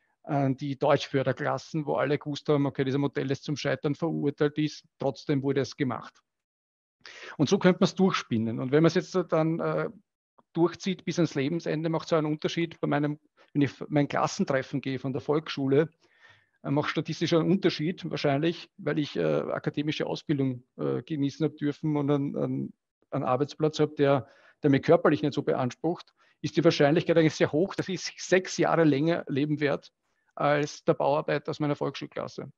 die Deutschförderklassen, wo alle gewusst haben, okay, dieser Modell ist zum Scheitern verurteilt ist, trotzdem wurde es gemacht. Und so könnte man es durchspinnen. Und wenn man es jetzt dann durchzieht bis ans Lebensende, macht es einen Unterschied. Wenn ich mein Klassentreffen gehe von der Volksschule, macht statistisch einen Unterschied wahrscheinlich, weil ich akademische Ausbildung genießen habe dürfen und einen Arbeitsplatz habe, der mich körperlich nicht so beansprucht, ist die Wahrscheinlichkeit eigentlich sehr hoch, dass ich 6 Jahre länger leben werde als der Bauarbeiter aus meiner Volksschulklasse.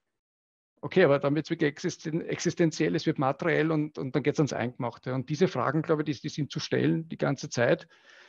Okay, aber dann wird es wirklich existenziell, es wird materiell und dann geht es ans Eingemachte. Und diese Fragen, glaube ich, die sind zu stellen die ganze Zeit.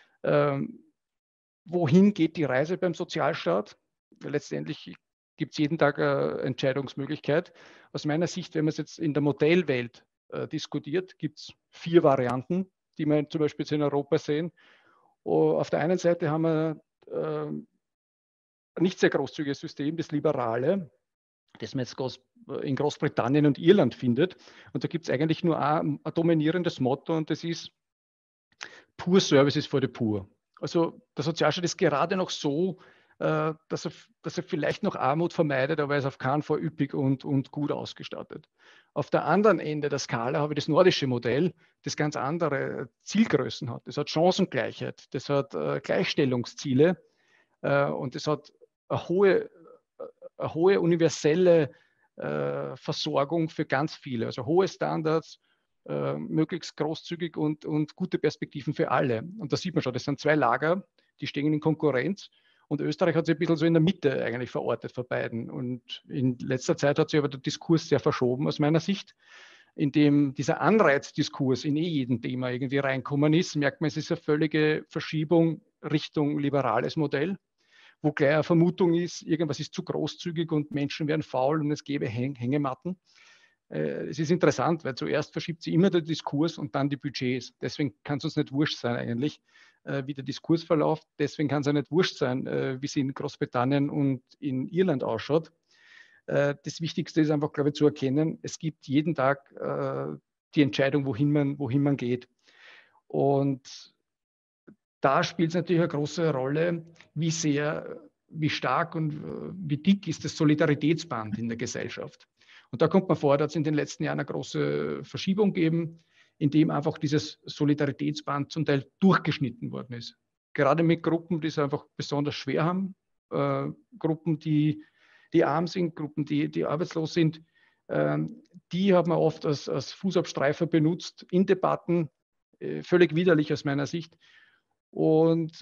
Wohin geht die Reise beim Sozialstaat? Letztendlich gibt es jeden Tag eine Entscheidungsmöglichkeit. Aus meiner Sicht, wenn man es jetzt in der Modellwelt diskutiert, gibt es 4 Varianten, die wir zum Beispiel jetzt in Europa sehen. Auf der einen Seite haben wir ein nicht sehr großzügiges System, das Liberale, das man jetzt in Großbritannien und Irland findet. Und da gibt es eigentlich nur ein dominierendes Motto und das ist Poor Services for the Poor. Also der Sozialstaat ist gerade noch so, dass er vielleicht noch Armut vermeidet, aber er ist auf keinen Fall üppig und gut ausgestattet. Auf der anderen Ende der Skala habe ich das nordische Modell, das ganz andere Zielgrößen hat. Das hat Chancengleichheit, das hat Gleichstellungsziele und das hat eine hohe universelle Versorgung für ganz viele, also hohe Standards, möglichst großzügig und gute Perspektiven für alle. Und da sieht man schon, das sind 2 Lager, die stehen in Konkurrenz. Und Österreich hat sich ein bisschen so in der Mitte eigentlich verortet vor beiden. Und in letzter Zeit hat sich aber der Diskurs sehr verschoben aus meiner Sicht, indem dieser Anreizdiskurs in jedem Thema irgendwie reinkommen ist, merkt man, es ist eine völlige Verschiebung Richtung liberales Modell, wo gleich eine Vermutung ist, irgendwas ist zu großzügig und Menschen werden faul und es gäbe Hängematten. Es ist interessant, weil zuerst verschiebt sich immer der Diskurs und dann die Budgets. Deswegen kann es uns nicht wurscht sein eigentlich, wie der Diskurs verläuft. Deswegen kann es auch nicht wurscht sein, wie es in Großbritannien und in Irland ausschaut. Das Wichtigste ist einfach, glaube ich, zu erkennen, es gibt jeden Tag die Entscheidung, wohin man geht. Und da spielt es natürlich eine große Rolle, wie stark und wie dick ist das Solidaritätsband in der Gesellschaft. Und da kommt man vor, da hat es in den letzten Jahren eine große Verschiebung gegeben, in dem einfach dieses Solidaritätsband zum Teil durchgeschnitten worden ist. Gerade mit Gruppen, die es einfach besonders schwer haben, Gruppen, die arm sind, Gruppen, die arbeitslos sind, die hat man oft als Fußabstreifer benutzt in Debatten, völlig widerlich aus meiner Sicht. Und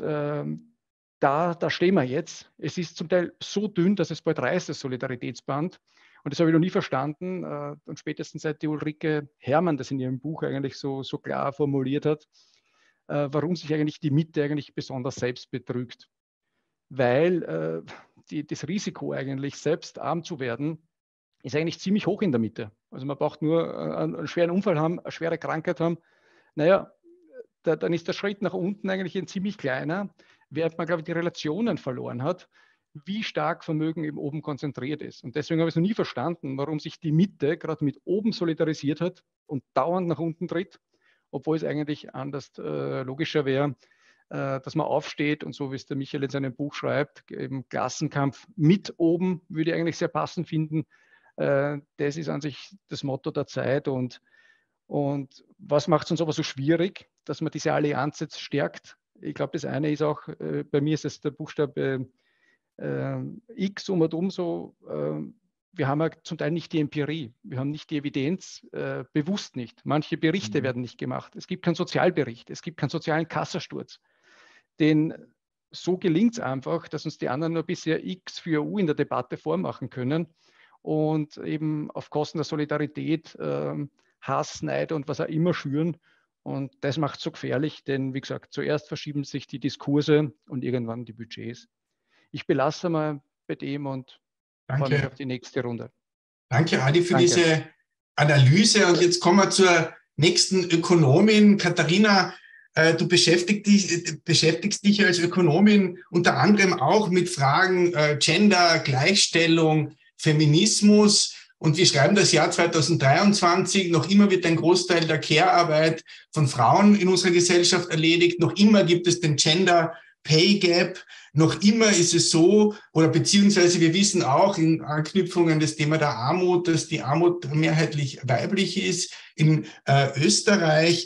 da stehen wir jetzt. Es ist zum Teil so dünn, dass es bald reißt, das Solidaritätsband. Und das habe ich noch nie verstanden. Und spätestens seit die Ulrike Herrmann das in ihrem Buch eigentlich so klar formuliert hat, warum sich eigentlich die Mitte eigentlich besonders selbst betrügt. Weil das Risiko eigentlich selbst arm zu werden, ist eigentlich ziemlich hoch in der Mitte. Also man braucht nur einen schweren Unfall haben, eine schwere Krankheit haben. Naja, dann ist der Schritt nach unten eigentlich ein ziemlich kleiner, während man, glaube ich, die Relationen verloren hat, wie stark Vermögen eben oben konzentriert ist. Und deswegen habe ich es noch nie verstanden, warum sich die Mitte gerade mit oben solidarisiert hat und dauernd nach unten tritt, obwohl es eigentlich anders logischer wäre, dass man aufsteht und so, wie es der Michael in seinem Buch schreibt, eben Klassenkampf mit oben, würde ich eigentlich sehr passend finden. Das ist an sich das Motto der Zeit. Und was macht es uns aber so schwierig, dass man diese Allianz jetzt stärkt? Ich glaube, das eine ist auch, bei mir ist es der Buchstabe X um und um so, wir haben ja zum Teil nicht die Empirie, wir haben nicht die Evidenz, bewusst nicht. Manche Berichte werden nicht gemacht. Es gibt keinen Sozialbericht, es gibt keinen sozialen Kassasturz. Denn so gelingt es einfach, dass uns die anderen nur bisher X für U in der Debatte vormachen können und eben auf Kosten der Solidarität Hass, Neid und was auch immer schüren. Und das macht es so gefährlich, denn wie gesagt, zuerst verschieben sich die Diskurse und irgendwann die Budgets. Ich belasse mal bei dem und freue mich auf die nächste Runde. Danke, Adi, für diese Analyse. Und jetzt kommen wir zur nächsten Ökonomin. Katharina, du beschäftigst dich als Ökonomin unter anderem auch mit Fragen Gender, Gleichstellung, Feminismus. Und wir schreiben das Jahr 2023. Noch immer wird ein Großteil der Care-Arbeit von Frauen in unserer Gesellschaft erledigt. Noch immer gibt es den Gender Pay Gap. Noch immer ist es so, oder beziehungsweise wir wissen auch in Anknüpfung an das Thema der Armut, dass die Armut mehrheitlich weiblich ist in Österreich.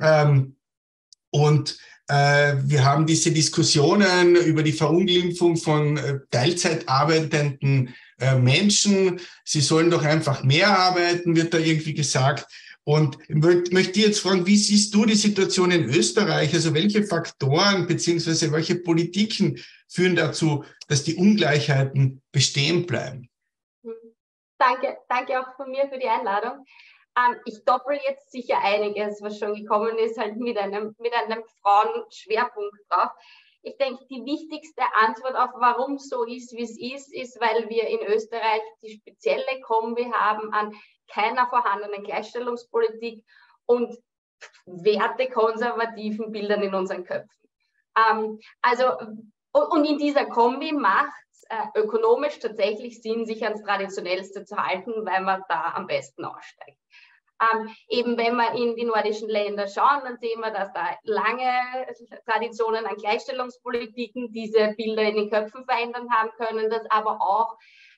Und wir haben diese Diskussionen über die Verunglimpfung von Teilzeit arbeitenden Menschen. Sie sollen doch einfach mehr arbeiten, wird da irgendwie gesagt. Und ich möchte jetzt fragen, wie siehst du die Situation in Österreich? Also welche Faktoren beziehungsweise welche Politiken führen dazu, dass die Ungleichheiten bestehen bleiben? Danke auch von mir für die Einladung. Ich doppel jetzt sicher einiges, was schon gekommen ist, halt mit einem Frauenschwerpunkt drauf. Ich denke, die wichtigste Antwort auf warum es so ist, wie es ist, weil wir in Österreich die spezielle Kombi haben an keiner vorhandenen Gleichstellungspolitik und wertekonservativen Bildern in unseren Köpfen. Und in dieser Kombi macht es ökonomisch tatsächlich Sinn, sich ans Traditionellste zu halten, weil man da am besten aussteigt. Eben wenn wir in die nordischen Länder schauen, dann sehen wir, dass da lange Traditionen an Gleichstellungspolitiken diese Bilder in den Köpfen verändern haben können, dass aber auch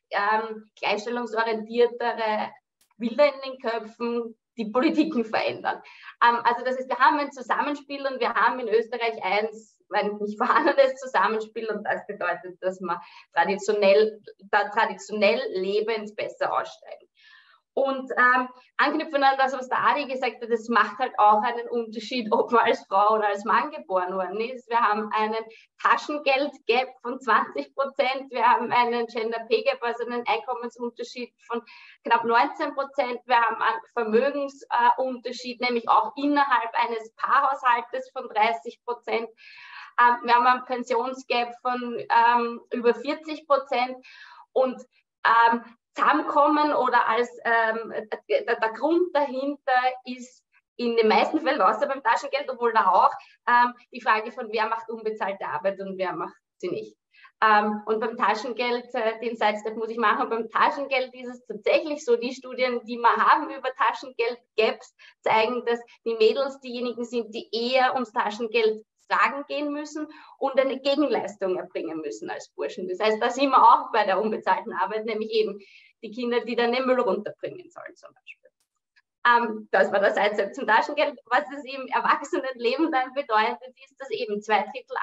gleichstellungsorientiertere Bilder in den Köpfen die Politiken verändern. Also das heißt, wir haben ein Zusammenspiel und wir haben in Österreich ein nicht vorhandenes Zusammenspiel und das bedeutet, dass man traditionell lebend besser aussteigen. Und anknüpfen an das, was der Adi gesagt hat, das macht halt auch einen Unterschied, ob man als Frau oder als Mann geboren worden ist. Wir haben einen Taschengeld-Gap von 20%, wir haben einen Gender-Pay-Gap, also einen Einkommensunterschied von knapp 19%, wir haben einen Vermögensunterschied, nämlich auch innerhalb eines Paarhaushaltes von 30%. Wir haben einen Pensionsgap von über 40% und Zusammenkommen oder als der Grund dahinter ist in den meisten Fällen, außer beim Taschengeld, obwohl da auch, die Frage von wer macht unbezahlte Arbeit und wer macht sie nicht. Und beim Taschengeld, den Sidestep muss ich machen, beim Taschengeld ist es tatsächlich so, die Studien, die wir haben über Taschengeld-Gaps, zeigen, dass die Mädels diejenigen sind, die eher ums Taschengeld tragen gehen müssen und eine Gegenleistung erbringen müssen als Burschen. Das heißt, da sind wir auch bei der unbezahlten Arbeit, nämlich eben die Kinder, die dann den Müll runterbringen sollen zum Beispiel. Das war der Sidestep zum Taschengeld. Was es im Erwachsenenleben dann bedeutet, ist, dass eben 2/3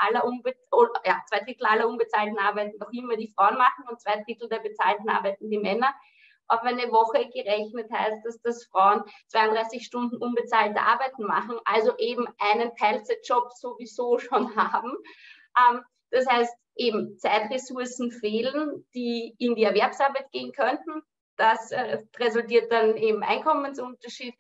aller unbezahlten Arbeiten noch immer die Frauen machen und 2/3 der bezahlten Arbeiten die Männer. Auf eine Woche gerechnet heißt das, dass Frauen 32 Stunden unbezahlte Arbeiten machen, also eben einen Teilzeitjob sowieso schon haben. Das heißt, eben Zeitressourcen fehlen, die in die Erwerbsarbeit gehen könnten. Das resultiert dann im Einkommensunterschied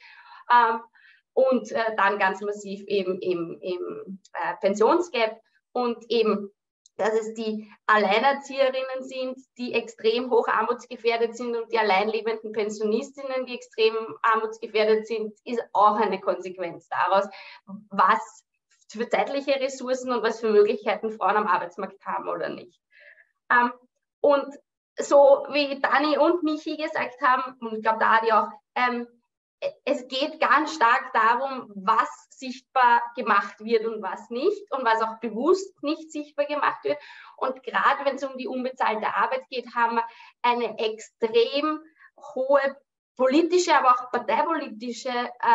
und dann ganz massiv eben im Pensionsgap und eben, dass es die Alleinerzieherinnen sind, die extrem hoch armutsgefährdet sind und die alleinlebenden Pensionistinnen, die extrem armutsgefährdet sind, ist auch eine Konsequenz daraus, was für zeitliche Ressourcen und was für Möglichkeiten Frauen am Arbeitsmarkt haben oder nicht. Und so wie Dani und Michi gesagt haben, und ich glaube, Adi auch, es geht ganz stark darum, was sichtbar gemacht wird und was nicht und was auch bewusst nicht sichtbar gemacht wird. Und gerade wenn es um die unbezahlte Arbeit geht, haben wir eine extrem hohe politische, aber auch parteipolitische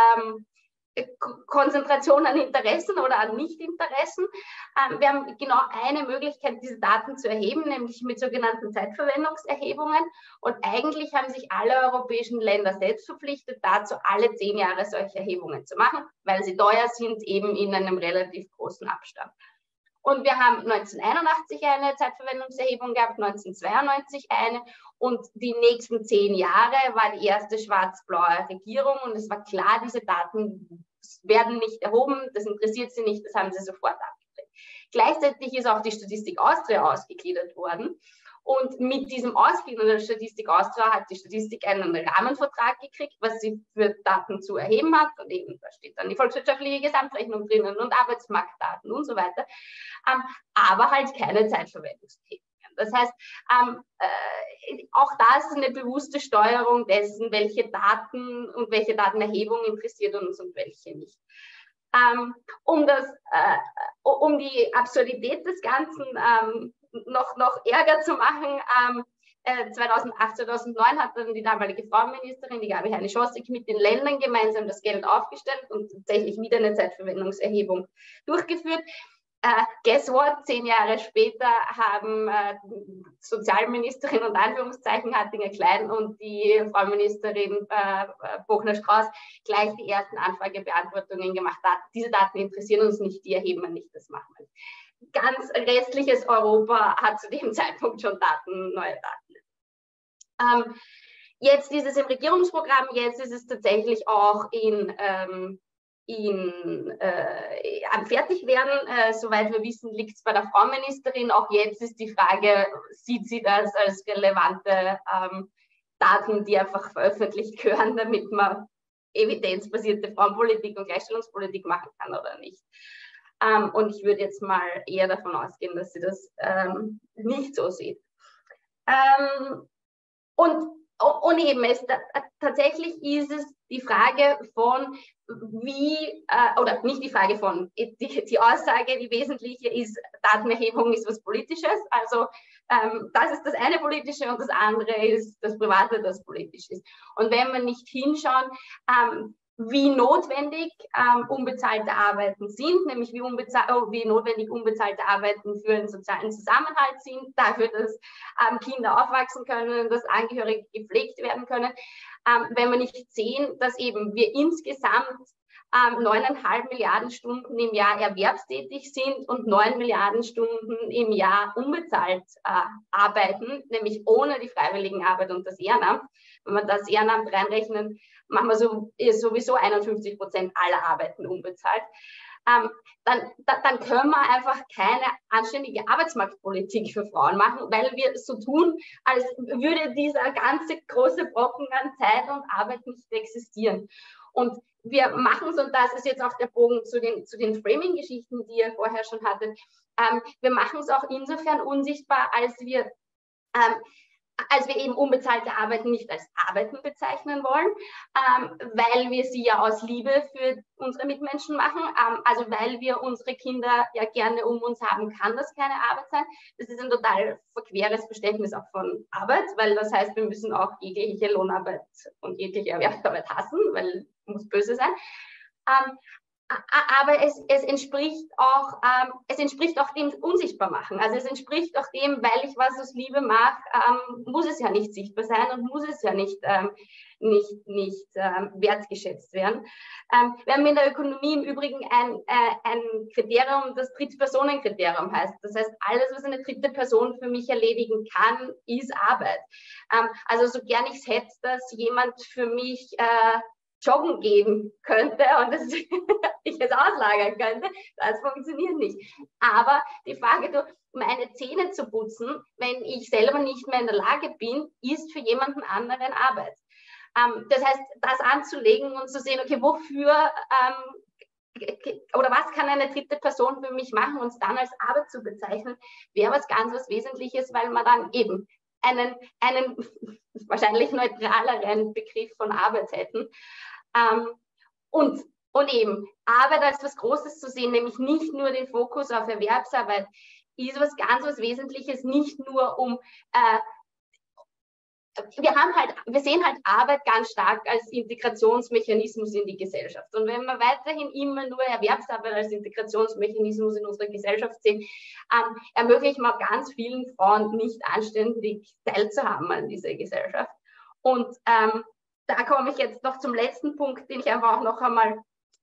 Konzentration an Interessen oder an Nichtinteressen. Wir haben genau eine Möglichkeit, diese Daten zu erheben, nämlich mit sogenannten Zeitverwendungserhebungen. Und eigentlich haben sich alle europäischen Länder selbst verpflichtet, dazu alle 10 Jahre solche Erhebungen zu machen, weil sie teuer sind, eben in einem relativ großen Abstand. Und wir haben 1981 eine Zeitverwendungserhebung gehabt, 1992 eine und die nächsten 10 Jahre war die erste schwarz-blaue Regierung und es war klar, diese Daten werden nicht erhoben, das interessiert sie nicht, das haben sie sofort abgedreht. Gleichzeitig ist auch die Statistik Austria ausgegliedert worden. Und mit diesem Ausgliedern der Statistik Austria hat die Statistik einen Rahmenvertrag gekriegt, was sie für Daten zu erheben hat. Und eben, da steht dann die volkswirtschaftliche Gesamtrechnung drinnen und Arbeitsmarktdaten und so weiter. Aber halt keine Zeitverwendungserhebungen. Das heißt, auch das ist eine bewusste Steuerung dessen, welche Daten und welche Datenerhebung interessiert uns und welche nicht. Um die Absurdität des Ganzen noch ärger zu machen, 2008, 2009 hat dann die damalige Frauenministerin, die Gabi Heine-Schossig, mit den Ländern gemeinsam das Geld aufgestellt und tatsächlich wieder eine Zeitverwendungserhebung durchgeführt. Guess what? 10 Jahre später haben Sozialministerin und Anführungszeichen Hartinger-Klein und die Frauenministerin Bochner-Strauß gleich die ersten Anfragebeantwortungen gemacht. Diese Daten interessieren uns nicht, die erheben wir nicht, das machen wir nicht. Ganz restliches Europa hat zu dem Zeitpunkt schon neue Daten. Jetzt ist es im Regierungsprogramm, jetzt ist es tatsächlich auch am Fertigwerden. Soweit wir wissen, liegt es bei der Frauenministerin. Auch jetzt ist die Frage, sieht sie das als relevante Daten, die einfach veröffentlicht gehören, damit man evidenzbasierte Frauenpolitik und Gleichstellungspolitik machen kann oder nicht. Und ich würde jetzt mal eher davon ausgehen, dass sie das nicht so sieht. Und eben, tatsächlich ist es die Frage von, oder nicht die Frage von, die Aussage, die wesentliche ist, Datenerhebung ist was Politisches. Also das ist das eine Politische und das andere ist das Private, das politisch ist. Und wenn wir nicht hinschauen, wie notwendig unbezahlte Arbeiten sind, nämlich wie notwendig unbezahlte Arbeiten für den sozialen Zusammenhalt sind, dafür, dass Kinder aufwachsen können, dass Angehörige gepflegt werden können. Wenn wir nicht sehen, dass eben wir insgesamt 9,5 Milliarden Stunden im Jahr erwerbstätig sind und 9 Milliarden Stunden im Jahr unbezahlt arbeiten, nämlich ohne die Freiwilligenarbeit und das Ehrenamt. Wenn wir das Ehrenamt reinrechnen, machen wir sowieso 51% aller Arbeiten unbezahlt. Dann können wir einfach keine anständige Arbeitsmarktpolitik für Frauen machen, weil wir so tun, als würde dieser ganze große Brocken an Zeit und Arbeit nicht existieren. Und wir machen es, und das ist jetzt auch der Bogen zu den Framing-Geschichten, die ihr vorher schon hattet, wir machen es auch insofern unsichtbar, als wir als wir eben unbezahlte Arbeit nicht als Arbeiten bezeichnen wollen, weil wir sie ja aus Liebe für unsere Mitmenschen machen, also weil wir unsere Kinder ja gerne um uns haben, kann das keine Arbeit sein. Das ist ein total verqueres Verständnis auch von Arbeit, weil das heißt, wir müssen auch jegliche Lohnarbeit und jegliche Erwerbsarbeit hassen, weil muss böse sein. Aber es entspricht auch dem Unsichtbarmachen. Also es entspricht auch dem, weil ich was aus Liebe mache, muss es ja nicht sichtbar sein und muss es ja nicht wertgeschätzt werden. Wir haben in der Ökonomie im Übrigen ein Kriterium, das Drittpersonenkriterium heißt. Das heißt, alles, was eine dritte Person für mich erledigen kann, ist Arbeit. Also so gern ich es hätte, dass jemand für mich joggen gehen könnte und dass ich es auslagern könnte, das funktioniert nicht. Aber die Frage, meine Zähne zu putzen, wenn ich selber nicht mehr in der Lage bin, ist für jemanden anderen Arbeit. Das heißt, das anzulegen und zu sehen, okay, wofür oder was kann eine dritte Person für mich machen und es dann als Arbeit zu bezeichnen, wäre was Wesentliches, weil man dann eben einen wahrscheinlich neutraleren Begriff von Arbeit hätten. Und eben Arbeit als was Großes zu sehen, nämlich nicht nur den Fokus auf Erwerbsarbeit, ist was Wesentliches, nicht nur um wir sehen halt Arbeit ganz stark als Integrationsmechanismus in die Gesellschaft. Und wenn wir weiterhin immer nur Erwerbsarbeit als Integrationsmechanismus in unserer Gesellschaft sehen, ermöglichen wir ganz vielen Frauen nicht anständig teilzuhaben an dieser Gesellschaft. Und da komme ich jetzt noch zum letzten Punkt, den ich einfach auch noch einmal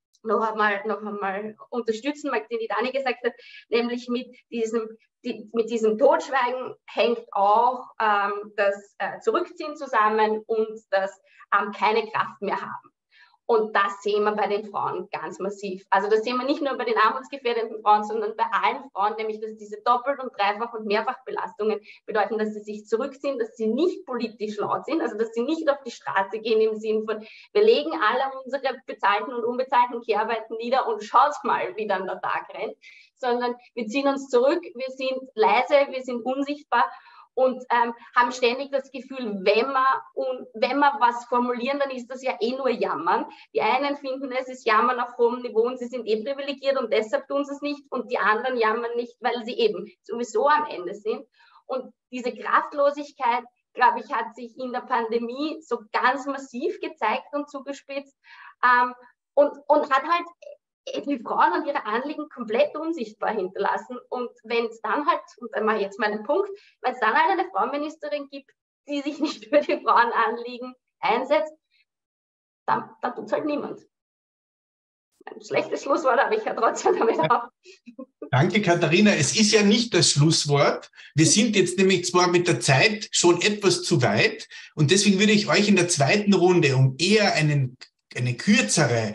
unterstützen mag, den die Dani gesagt hat, nämlich mit diesem Totschweigen hängt auch das Zurückziehen zusammen und das keine Kraft mehr haben. Und das sehen wir bei den Frauen ganz massiv. Also das sehen wir nicht nur bei den armutsgefährdeten Frauen, sondern bei allen Frauen, nämlich dass diese Doppelt- und Dreifach- und Mehrfachbelastungen bedeuten, dass sie sich zurückziehen, dass sie nicht politisch laut sind, also dass sie nicht auf die Straße gehen im Sinn von, wir legen alle unsere bezahlten und unbezahlten Kehrarbeiten nieder und schaut mal, wie dann der Tag rennt, sondern wir ziehen uns zurück, wir sind leise, wir sind unsichtbar und haben ständig das Gefühl, wenn wir was formulieren, dann ist das ja eh nur Jammern. Die einen finden, es ist Jammern auf hohem Niveau und sie sind eh privilegiert und deshalb tun sie es nicht und die anderen jammern nicht, weil sie eben sowieso am Ende sind. Und diese Kraftlosigkeit, glaube ich, hat sich in der Pandemie so ganz massiv gezeigt und zugespitzt und hat halt die Frauen und ihre Anliegen komplett unsichtbar hinterlassen. Und wenn es dann halt, und dann mache ich jetzt meinen Punkt, wenn es dann halt eine Frauenministerin gibt, die sich nicht für die Frauenanliegen einsetzt, dann tut es halt niemand. Ein schlechtes Schlusswort, aber ich höre trotzdem damit auf. Danke, Katharina. Es ist ja nicht das Schlusswort. Wir sind jetzt nämlich zwar mit der Zeit schon etwas zu weit und deswegen würde ich euch in der zweiten Runde um eher eine kürzere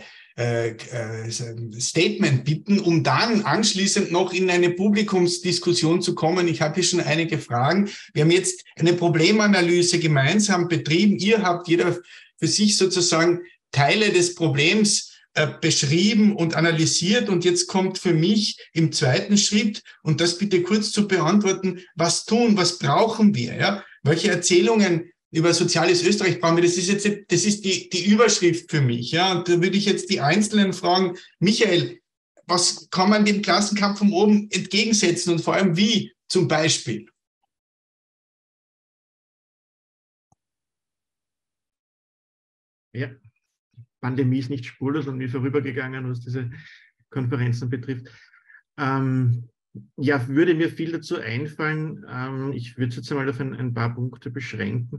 Statement bitten, um dann anschließend noch in eine Publikumsdiskussion zu kommen. Ich habe hier schon einige Fragen. Wir haben jetzt eine Problemanalyse gemeinsam betrieben. Ihr habt jeder für sich sozusagen Teile des Problems beschrieben und analysiert. Und jetzt kommt für mich im zweiten Schritt, und das bitte kurz zu beantworten, was tun, was brauchen wir? Ja? Welche Erzählungen über soziales Österreich brauchen wir? Das ist die Überschrift für mich. Ja? Und da würde ich jetzt die Einzelnen fragen, Michael, was kann man dem Klassenkampf von oben entgegensetzen und vor allem wie zum Beispiel? Ja, Pandemie ist nicht spurlos an mir vorübergegangen, was diese Konferenzen betrifft. Ja, würde mir viel dazu einfallen. Ich würde es jetzt einmal auf ein paar Punkte beschränken.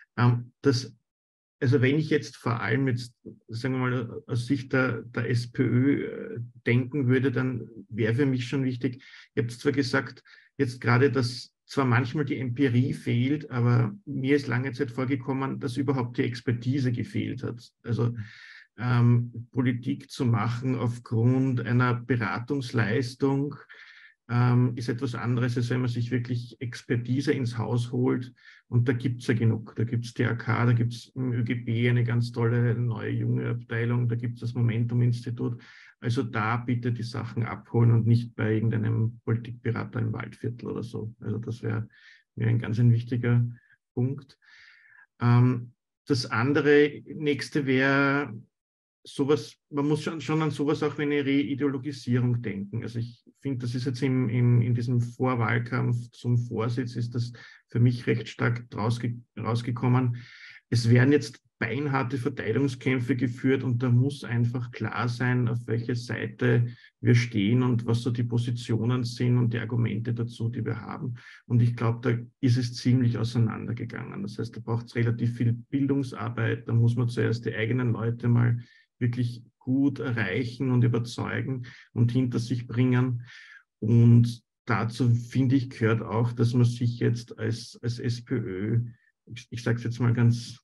Also wenn ich jetzt vor allem jetzt, sagen wir mal, aus Sicht der SPÖ denken würde, dann wäre für mich schon wichtig, ihr habt zwar gesagt, jetzt gerade, dass zwar manchmal die Empirie fehlt, aber mir ist lange Zeit vorgekommen, dass überhaupt die Expertise gefehlt hat. Also Politik zu machen aufgrund einer Beratungsleistung ist etwas anderes, als wenn man sich wirklich Expertise ins Haus holt. Und da gibt es ja genug. Da gibt es die AK, da gibt es im ÖGB eine ganz tolle neue junge Abteilung, da gibt es das Momentum-Institut. Also da bitte die Sachen abholen und nicht bei irgendeinem Politikberater im Waldviertel oder so. Also das wäre mir ein ganz wichtiger Punkt. Das andere, nächste wäre sowas, man muss schon an sowas auch wie eine Reideologisierung denken. Also ich finde, das ist jetzt in diesem Vorwahlkampf zum Vorsitz, ist das für mich recht stark rausgekommen. Es werden jetzt beinharte Verteidigungskämpfe geführt und da muss einfach klar sein, auf welche Seite wir stehen und was so die Positionen sind und die Argumente dazu, die wir haben. Und ich glaube, da ist es ziemlich auseinandergegangen. Das heißt, da braucht es relativ viel Bildungsarbeit, da muss man zuerst die eigenen Leute mal wirklich gut erreichen und überzeugen und hinter sich bringen. Und dazu, finde ich, gehört auch, dass man sich jetzt als SPÖ, ich sage es jetzt mal ganz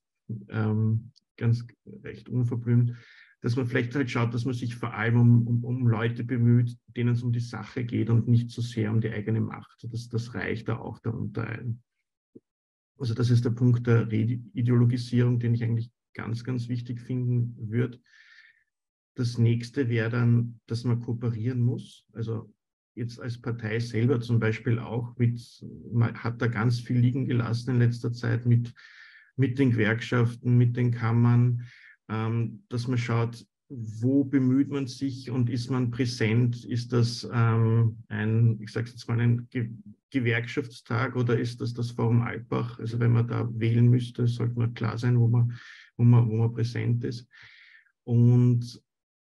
recht unverblümt, dass man vielleicht halt schaut, dass man sich vor allem um Leute bemüht, denen es um die Sache geht und nicht so sehr um die eigene Macht. Das reicht da auch darunter ein. Also das ist der Punkt der Reideologisierung, den ich eigentlich ganz, ganz wichtig finden würde. Das nächste wäre dann, dass man kooperieren muss. Also jetzt als Partei selber zum Beispiel auch man hat da ganz viel liegen gelassen in letzter Zeit mit den Gewerkschaften, mit den Kammern, dass man schaut, wo bemüht man sich und ist man präsent? Ist das ich sage jetzt mal, ein Gewerkschaftstag oder ist das Forum Alpbach? Also wenn man da wählen müsste, sollte man klar sein, wo man präsent ist. Und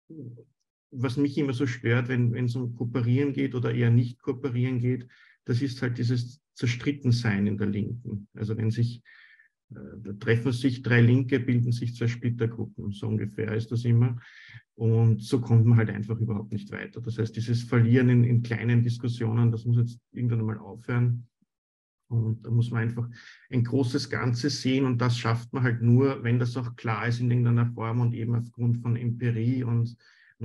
was mich immer so stört, wenn es um Kooperieren geht oder eher nicht Kooperieren geht, das ist halt dieses Zerstrittensein in der Linken. Also wenn da treffen sich 3 Linke, bilden sich 2 Splittergruppen, so ungefähr ist das immer. Und so kommt man halt einfach überhaupt nicht weiter. Das heißt, dieses Verlieren in kleinen Diskussionen, das muss jetzt irgendwann einmal aufhören. Und da muss man einfach ein großes Ganzes sehen und das schafft man halt nur, wenn das auch klar ist in irgendeiner Form und eben aufgrund von Empirie und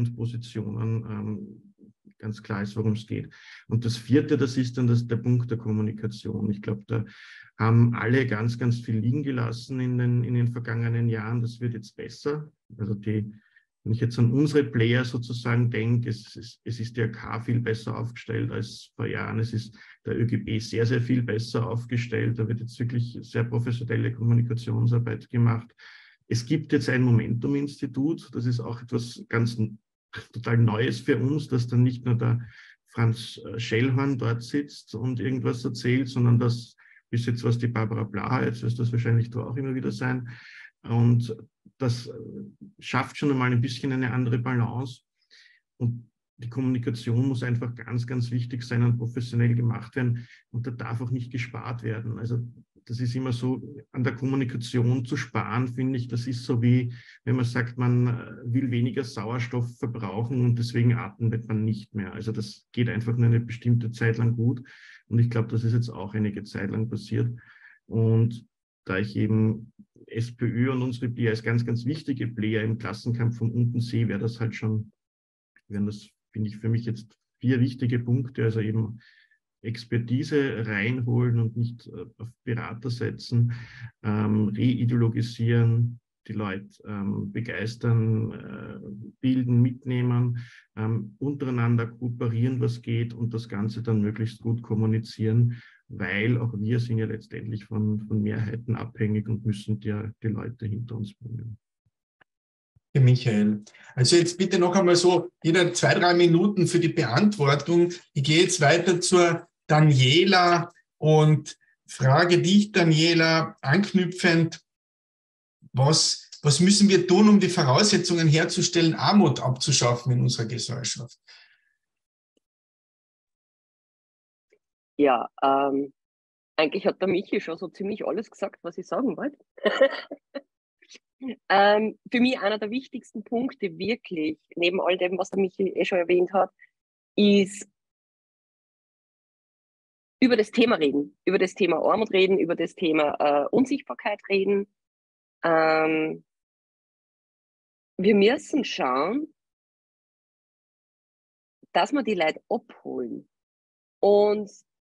Positionen ganz klar ist, worum es geht. Und das vierte, das ist dann der Punkt der Kommunikation. Ich glaube, da haben alle ganz, ganz viel liegen gelassen in den vergangenen Jahren. Das wird jetzt besser. Also wenn ich jetzt an unsere Player sozusagen denke, es ist der AK viel besser aufgestellt als vor Jahren. Es ist der ÖGB sehr, sehr viel besser aufgestellt. Da wird jetzt wirklich sehr professionelle Kommunikationsarbeit gemacht. Es gibt jetzt ein Momentum-Institut. Das ist auch etwas ganz total Neues für uns, dass dann nicht nur der Franz Schellhorn dort sitzt und irgendwas erzählt, sondern das bis jetzt was die Barbara Blaha, jetzt wirst das wahrscheinlich du auch immer wieder sein. Und das schafft schon einmal ein bisschen eine andere Balance. Und die Kommunikation muss einfach ganz, ganz wichtig sein und professionell gemacht werden. Und da darf auch nicht gespart werden. Also das ist immer so, an der Kommunikation zu sparen, finde ich, das ist so wie, wenn man sagt, man will weniger Sauerstoff verbrauchen und deswegen atmet man nicht mehr. Also das geht einfach nur eine bestimmte Zeit lang gut. Und ich glaube, das ist jetzt auch einige Zeit lang passiert. Und da ich eben SPÖ und unsere Player als ganz, ganz wichtige Player im Klassenkampf von unten sehe, wären das, finde ich, für mich jetzt 4 wichtige Punkte. Also eben Expertise reinholen und nicht auf Berater setzen, reideologisieren, die Leute begeistern, bilden, mitnehmen, untereinander kooperieren, was geht und das Ganze dann möglichst gut kommunizieren, weil auch wir sind ja letztendlich von Mehrheiten abhängig und müssen die Leute hinter uns bringen. Michael. Also jetzt bitte noch einmal so, jeder 2-3 Minuten für die Beantwortung. Ich gehe jetzt weiter zur Daniela und frage dich, Daniela, anknüpfend, was müssen wir tun, um die Voraussetzungen herzustellen, Armut abzuschaffen in unserer Gesellschaft? Ja, eigentlich hat der Michi schon so ziemlich alles gesagt, was ich sagen wollte. Für mich einer der wichtigsten Punkte wirklich, neben all dem, was der Michi schon erwähnt hat, ist über das Thema reden, über das Thema Armut reden, über das Thema Unsichtbarkeit reden. Wir müssen schauen, dass wir die Leute abholen. Und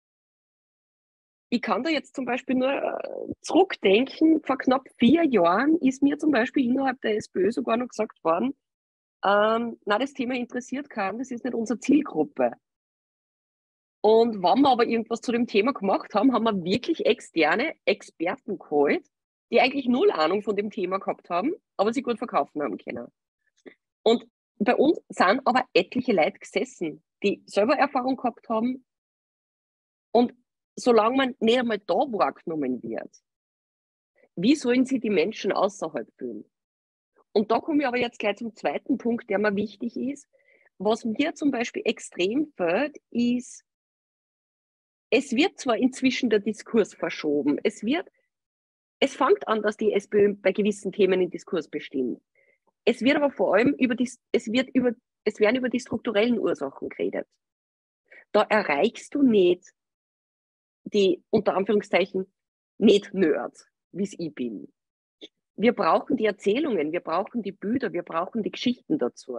ich kann da jetzt zum Beispiel nur zurückdenken, vor knapp 4 Jahren ist mir zum Beispiel innerhalb der SPÖ sogar noch gesagt worden, na, das Thema interessiert keinen, das ist nicht unsere Zielgruppe. Und wenn wir aber irgendwas zu dem Thema gemacht haben, haben wir wirklich externe Experten geholt, die eigentlich null Ahnung von dem Thema gehabt haben, aber sie gut verkaufen haben können. Und bei uns sind aber etliche Leute gesessen, die selber Erfahrung gehabt haben. Und solange man nicht einmal da wahrgenommen wird, wie sollen sie die Menschen außerhalb fühlen? Und da komme ich aber jetzt gleich zum zweiten Punkt, der mir wichtig ist. Was mir zum Beispiel extrem fehlt, ist, es wird zwar inzwischen der Diskurs verschoben, es fängt an, dass die SPÖ bei gewissen Themen den Diskurs bestimmt. Es wird aber vor allem über die strukturellen Ursachen geredet. Da erreichst du nicht die, unter Anführungszeichen, nicht Nerds, wie es ich bin. Wir brauchen die Erzählungen, wir brauchen die Bilder, wir brauchen die Geschichten dazu.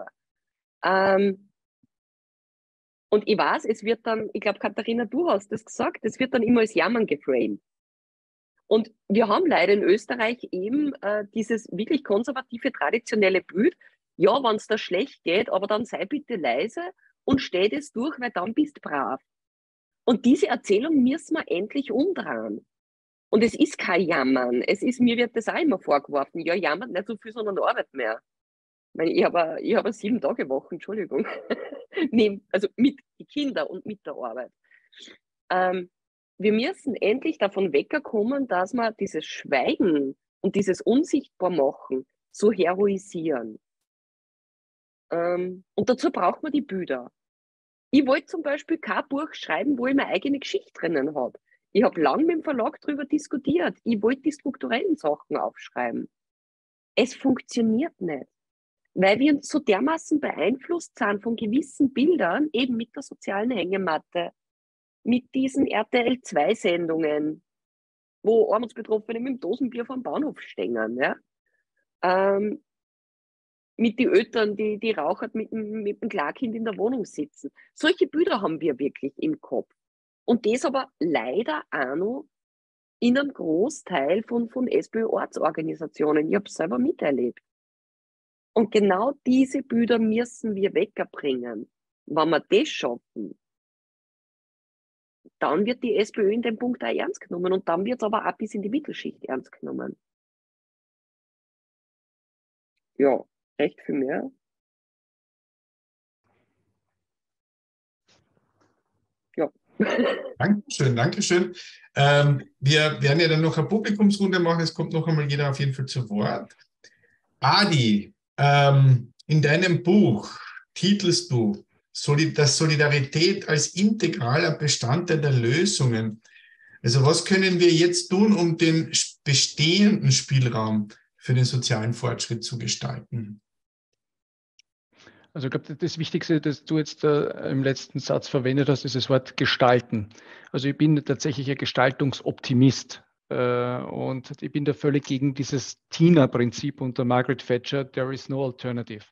Und ich weiß, es wird dann, ich glaube, Katharina, du hast das gesagt, es wird dann immer als Jammern geframed. Und wir haben leider in Österreich eben dieses wirklich konservative, traditionelle Bild, ja, wenn es da schlecht geht, aber dann sei bitte leise und steh das durch, weil dann bist brav. Und diese Erzählung müssen wir endlich umdrehen. Und es ist kein Jammern. Mir wird das auch immer vorgeworfen. Ja, jammert nicht so viel, sondern arbeitet mehr. Ich habe eine 7-Tage-Woche, Entschuldigung. Also mit den Kindern und mit der Arbeit. Wir müssen endlich davon wegkommen, dass wir dieses Schweigen und dieses Unsichtbarmachen so heroisieren. Und dazu braucht man die Bilder. Ich wollte zum Beispiel kein Buch schreiben, wo ich meine eigene Geschichte drinnen habe. Ich habe lange mit dem Verlag darüber diskutiert. Ich wollte die strukturellen Sachen aufschreiben. Es funktioniert nicht, weil wir so dermaßen beeinflusst sind von gewissen Bildern, eben mit der sozialen Hängematte, mit diesen RTL2-Sendungen, wo Armutsbetroffene mit dem Dosenbier vom Bahnhof stehen, ja? Mit den Eltern, die rauchend mit dem Klarkind in der Wohnung sitzen. Solche Bilder haben wir wirklich im Kopf. Und das aber leider auch noch in einem Großteil von SPÖ-Ortsorganisationen. Ich habe es selber miterlebt. Und genau diese Bilder müssen wir wegbringen. Wenn wir das schaffen, dann wird die SPÖ in dem Punkt auch ernst genommen. Und dann wird es aber auch bis in die Mittelschicht ernst genommen. Ja, recht viel mehr. Ja. Dankeschön, Dankeschön. Wir werden ja dann noch eine Publikumsrunde machen. Es kommt noch einmal jeder auf jeden Fall zu Wort. Adi, in deinem Buch titelst du dass Solidarität als integraler Bestandteil der Lösungen. Also was können wir jetzt tun, um den bestehenden Spielraum für den sozialen Fortschritt zu gestalten? Also ich glaube, das Wichtigste, das du jetzt im letzten Satz verwendet hast, ist das Wort gestalten. Also ich bin tatsächlich ein Gestaltungsoptimist und ich bin da völlig gegen dieses Tina-Prinzip unter Margaret Thatcher, there is no alternative.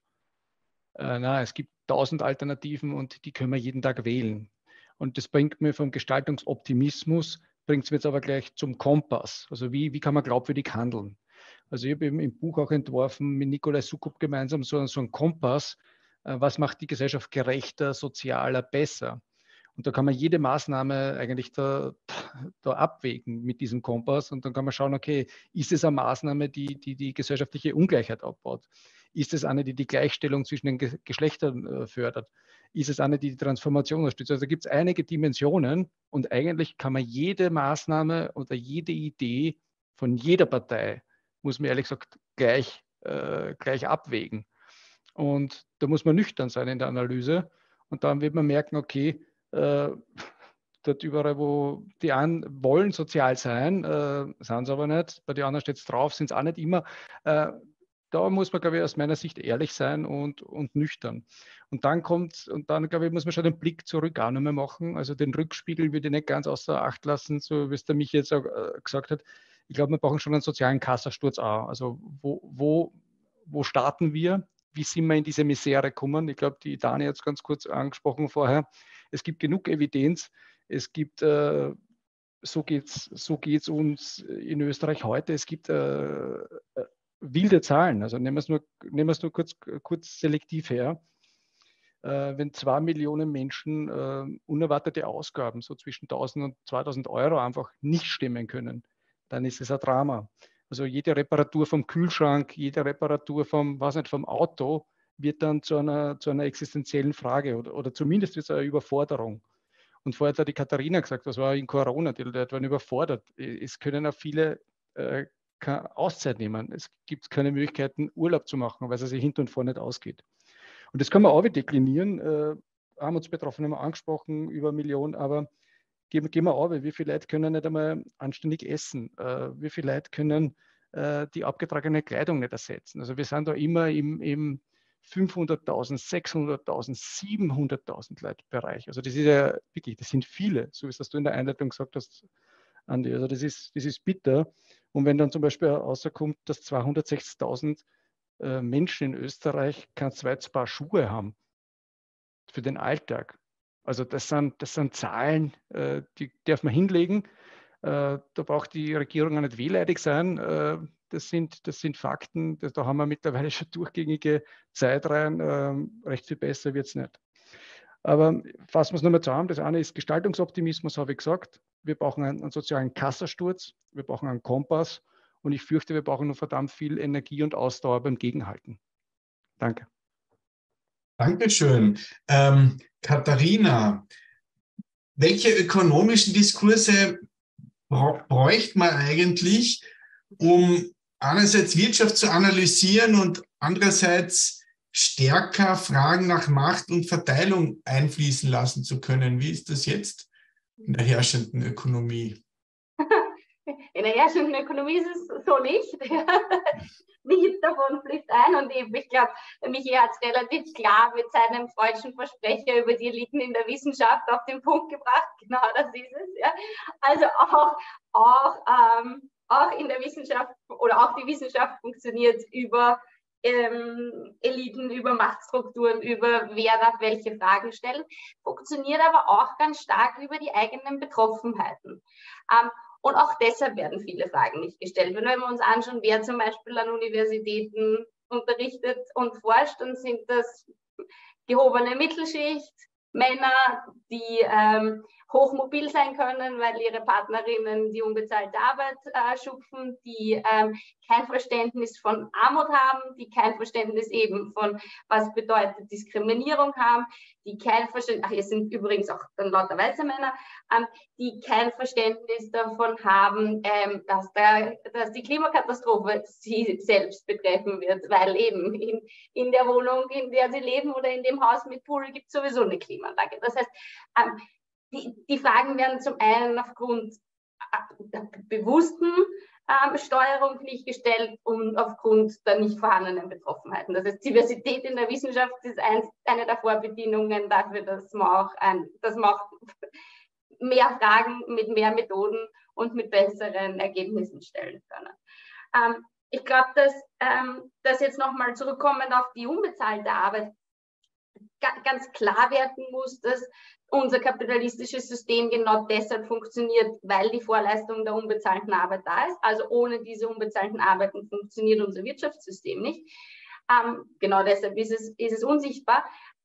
Es gibt 1000 Alternativen und die können wir jeden Tag wählen. Und das bringt mir vom Gestaltungsoptimismus, bringt es mir jetzt aber gleich zum Kompass. Also wie kann man glaubwürdig handeln? Also ich habe im Buch auch entworfen, mit Nikolai Sukup gemeinsam so einen Kompass, was macht die Gesellschaft gerechter, sozialer, besser? Und da kann man jede Maßnahme eigentlich da abwägen mit diesem Kompass und dann kann man schauen, okay, ist es eine Maßnahme, die gesellschaftliche Ungleichheit aufbaut? Ist es eine, die Gleichstellung zwischen den Geschlechtern fördert? Ist es eine, die Transformation unterstützt? Also da gibt es einige Dimensionen und eigentlich kann man jede Maßnahme oder jede Idee von jeder Partei, muss man ehrlich gesagt, gleich abwägen. Und da muss man nüchtern sein in der Analyse. Und dann wird man merken, okay, dort überall, wo die einen wollen sozial sein, sind es aber nicht. Bei den anderen steht es drauf, sind es auch nicht immer. Da muss man, glaube ich, aus meiner Sicht ehrlich sein und nüchtern. Und dann glaube ich, muss man schon den Blick zurück auch noch mal machen. Also den Rückspiegel würde ich nicht ganz außer Acht lassen, so wie es der Michi jetzt auch gesagt hat. Ich glaube, wir brauchen schon einen sozialen Kassensturz auch. Also wo starten wir? Wie sind wir in diese Misere gekommen? Ich glaube, die Dani hat es ganz kurz angesprochen vorher. Es gibt genug Evidenz. Es gibt, so geht's uns in Österreich heute. Es gibt wilde Zahlen. Also nehmen wir es nur kurz selektiv her. wenn 2 Millionen Menschen unerwartete Ausgaben so zwischen 1.000 und 2.000 Euro einfach nicht stemmen können, dann ist es ein Drama. Also jede Reparatur vom Kühlschrank, jede Reparatur vom Auto wird dann zu einer existenziellen Frage oder zumindest wird es eine Überforderung. Und vorher hat die Katharina gesagt, das war in Corona, die Leute waren überfordert. Es können auch viele keine Auszeit nehmen. Es gibt keine Möglichkeiten, Urlaub zu machen, weil es sich hinten und vorne nicht ausgeht. Und das kann man auch deklinieren. Armutsbetroffene haben wir angesprochen, über 1 Million, aber gehen wir auf, wie viele Leute können nicht einmal anständig essen? Wie viele Leute können die abgetragene Kleidung nicht ersetzen? Also wir sind da immer im 500.000, 600.000, 700.000 Leute Bereich. Also das ist ja wirklich, das sind viele, so wie es du in der Einleitung gesagt hast, Andi. Also das ist bitter. Und wenn dann zum Beispiel rauskommt, dass 260.000 Menschen in Österreich kein zweites Paar Schuhe haben für den Alltag. Also das sind Zahlen, die darf man hinlegen. Da braucht die Regierung auch nicht wehleidig sein. Das sind Fakten, da haben wir mittlerweile schon durchgängige Zeitreihen. Recht viel besser wird es nicht. Aber fassen wir es nochmal zusammen. Das eine ist Gestaltungsoptimismus, habe ich gesagt. Wir brauchen einen sozialen Kassasturz, wir brauchen einen Kompass und ich fürchte, wir brauchen noch verdammt viel Energie und Ausdauer beim Gegenhalten. Danke. Dankeschön. Katharina, welche ökonomischen Diskurse bräuchte man eigentlich, um einerseits Wirtschaft zu analysieren und andererseits stärker Fragen nach Macht und Verteilung einfließen lassen zu können? Wie ist das jetzt in der herrschenden Ökonomie? In der herrschenden Ökonomie ist es so nicht. Nichts davon fließt ein und eben, ich glaube, Michi hat es relativ klar mit seinem freudschen Versprecher über die Eliten in der Wissenschaft auf den Punkt gebracht. Genau, das ist es. Ja. Also auch in der Wissenschaft oder auch die Wissenschaft funktioniert über Eliten, über Machtstrukturen, über wer darf welche Fragen stellen, funktioniert aber auch ganz stark über die eigenen Betroffenheiten. Und auch deshalb werden viele Fragen nicht gestellt. Wenn wir uns anschauen, wer zum Beispiel an Universitäten unterrichtet und forscht, dann sind das gehobene Mittelschicht, Männer, die hochmobil sein können, weil ihre Partnerinnen die unbezahlte Arbeit schupfen, die kein Verständnis von Armut haben, die kein Verständnis eben von, was bedeutet Diskriminierung haben, die kein Verständnis, hier sind übrigens auch dann lauter weiße Männer, die kein Verständnis davon haben, dass die Klimakatastrophe sie selbst betreffen wird, weil eben in der Wohnung, in der sie leben oder in dem Haus mit Pool gibt es sowieso eine Klimaanlage. Das heißt, die Fragen werden zum einen aufgrund der bewussten Steuerung nicht gestellt und aufgrund der nicht vorhandenen Betroffenheiten. Das heißt, Diversität in der Wissenschaft ist eine der Vorbedingungen dafür, dass man auch mehr Fragen mit mehr Methoden und mit besseren Ergebnissen stellen können. Ich glaube, dass jetzt nochmal zurückkommend auf die unbezahlte Arbeit ganz klar werden muss, dass unser kapitalistisches System genau deshalb funktioniert, weil die Vorleistung der unbezahlten Arbeit da ist. Also ohne diese unbezahlten Arbeiten funktioniert unser Wirtschaftssystem nicht. Genau deshalb ist es unsichtbar.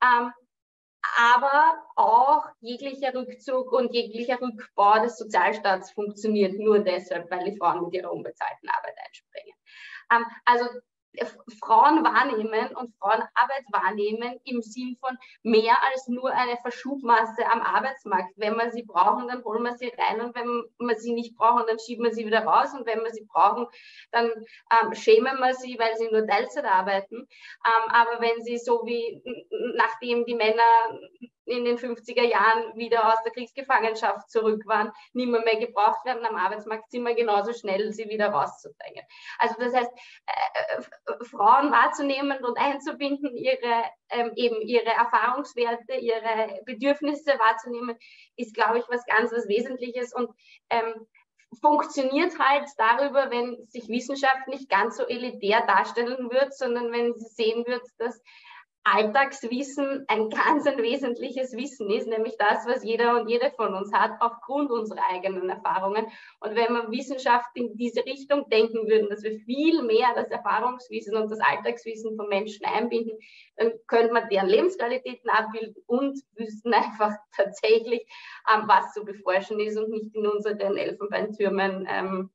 Aber auch jeglicher Rückzug und jeglicher Rückbau des Sozialstaats funktioniert nur deshalb, weil die Frauen mit ihrer unbezahlten Arbeit einspringen. Also Frauen wahrnehmen und Frauenarbeit wahrnehmen im Sinn von mehr als nur eine Verschubmasse am Arbeitsmarkt. Wenn wir sie brauchen, dann holen wir sie rein und wenn wir sie nicht brauchen, dann schieben wir sie wieder raus und wenn wir sie brauchen, dann schämen wir sie, weil sie nur Teilzeit arbeiten. Aber wenn sie so wie nachdem die Männer in den 50er Jahren wieder aus der Kriegsgefangenschaft zurück waren, nicht mehr gebraucht werden am Arbeitsmarkt, sind wir genauso schnell, sie wieder rauszubringen. Also das heißt, Frauen wahrzunehmen und einzubinden, ihre Erfahrungswerte, ihre Bedürfnisse wahrzunehmen, ist, glaube ich, was Wesentliches und funktioniert halt darüber, wenn sich Wissenschaft nicht ganz so elitär darstellen wird, sondern wenn sie sehen wird, dass Alltagswissen ein ganz ein wesentliches Wissen ist, nämlich das, was jeder und jede von uns hat, aufgrund unserer eigenen Erfahrungen. Und wenn wir Wissenschaft in diese Richtung denken würden, dass wir viel mehr das Erfahrungswissen und das Alltagswissen von Menschen einbinden, dann könnte man deren Lebensqualitäten abbilden und wüssten einfach tatsächlich, was zu beforschen ist und nicht in unseren Elfenbeintürmen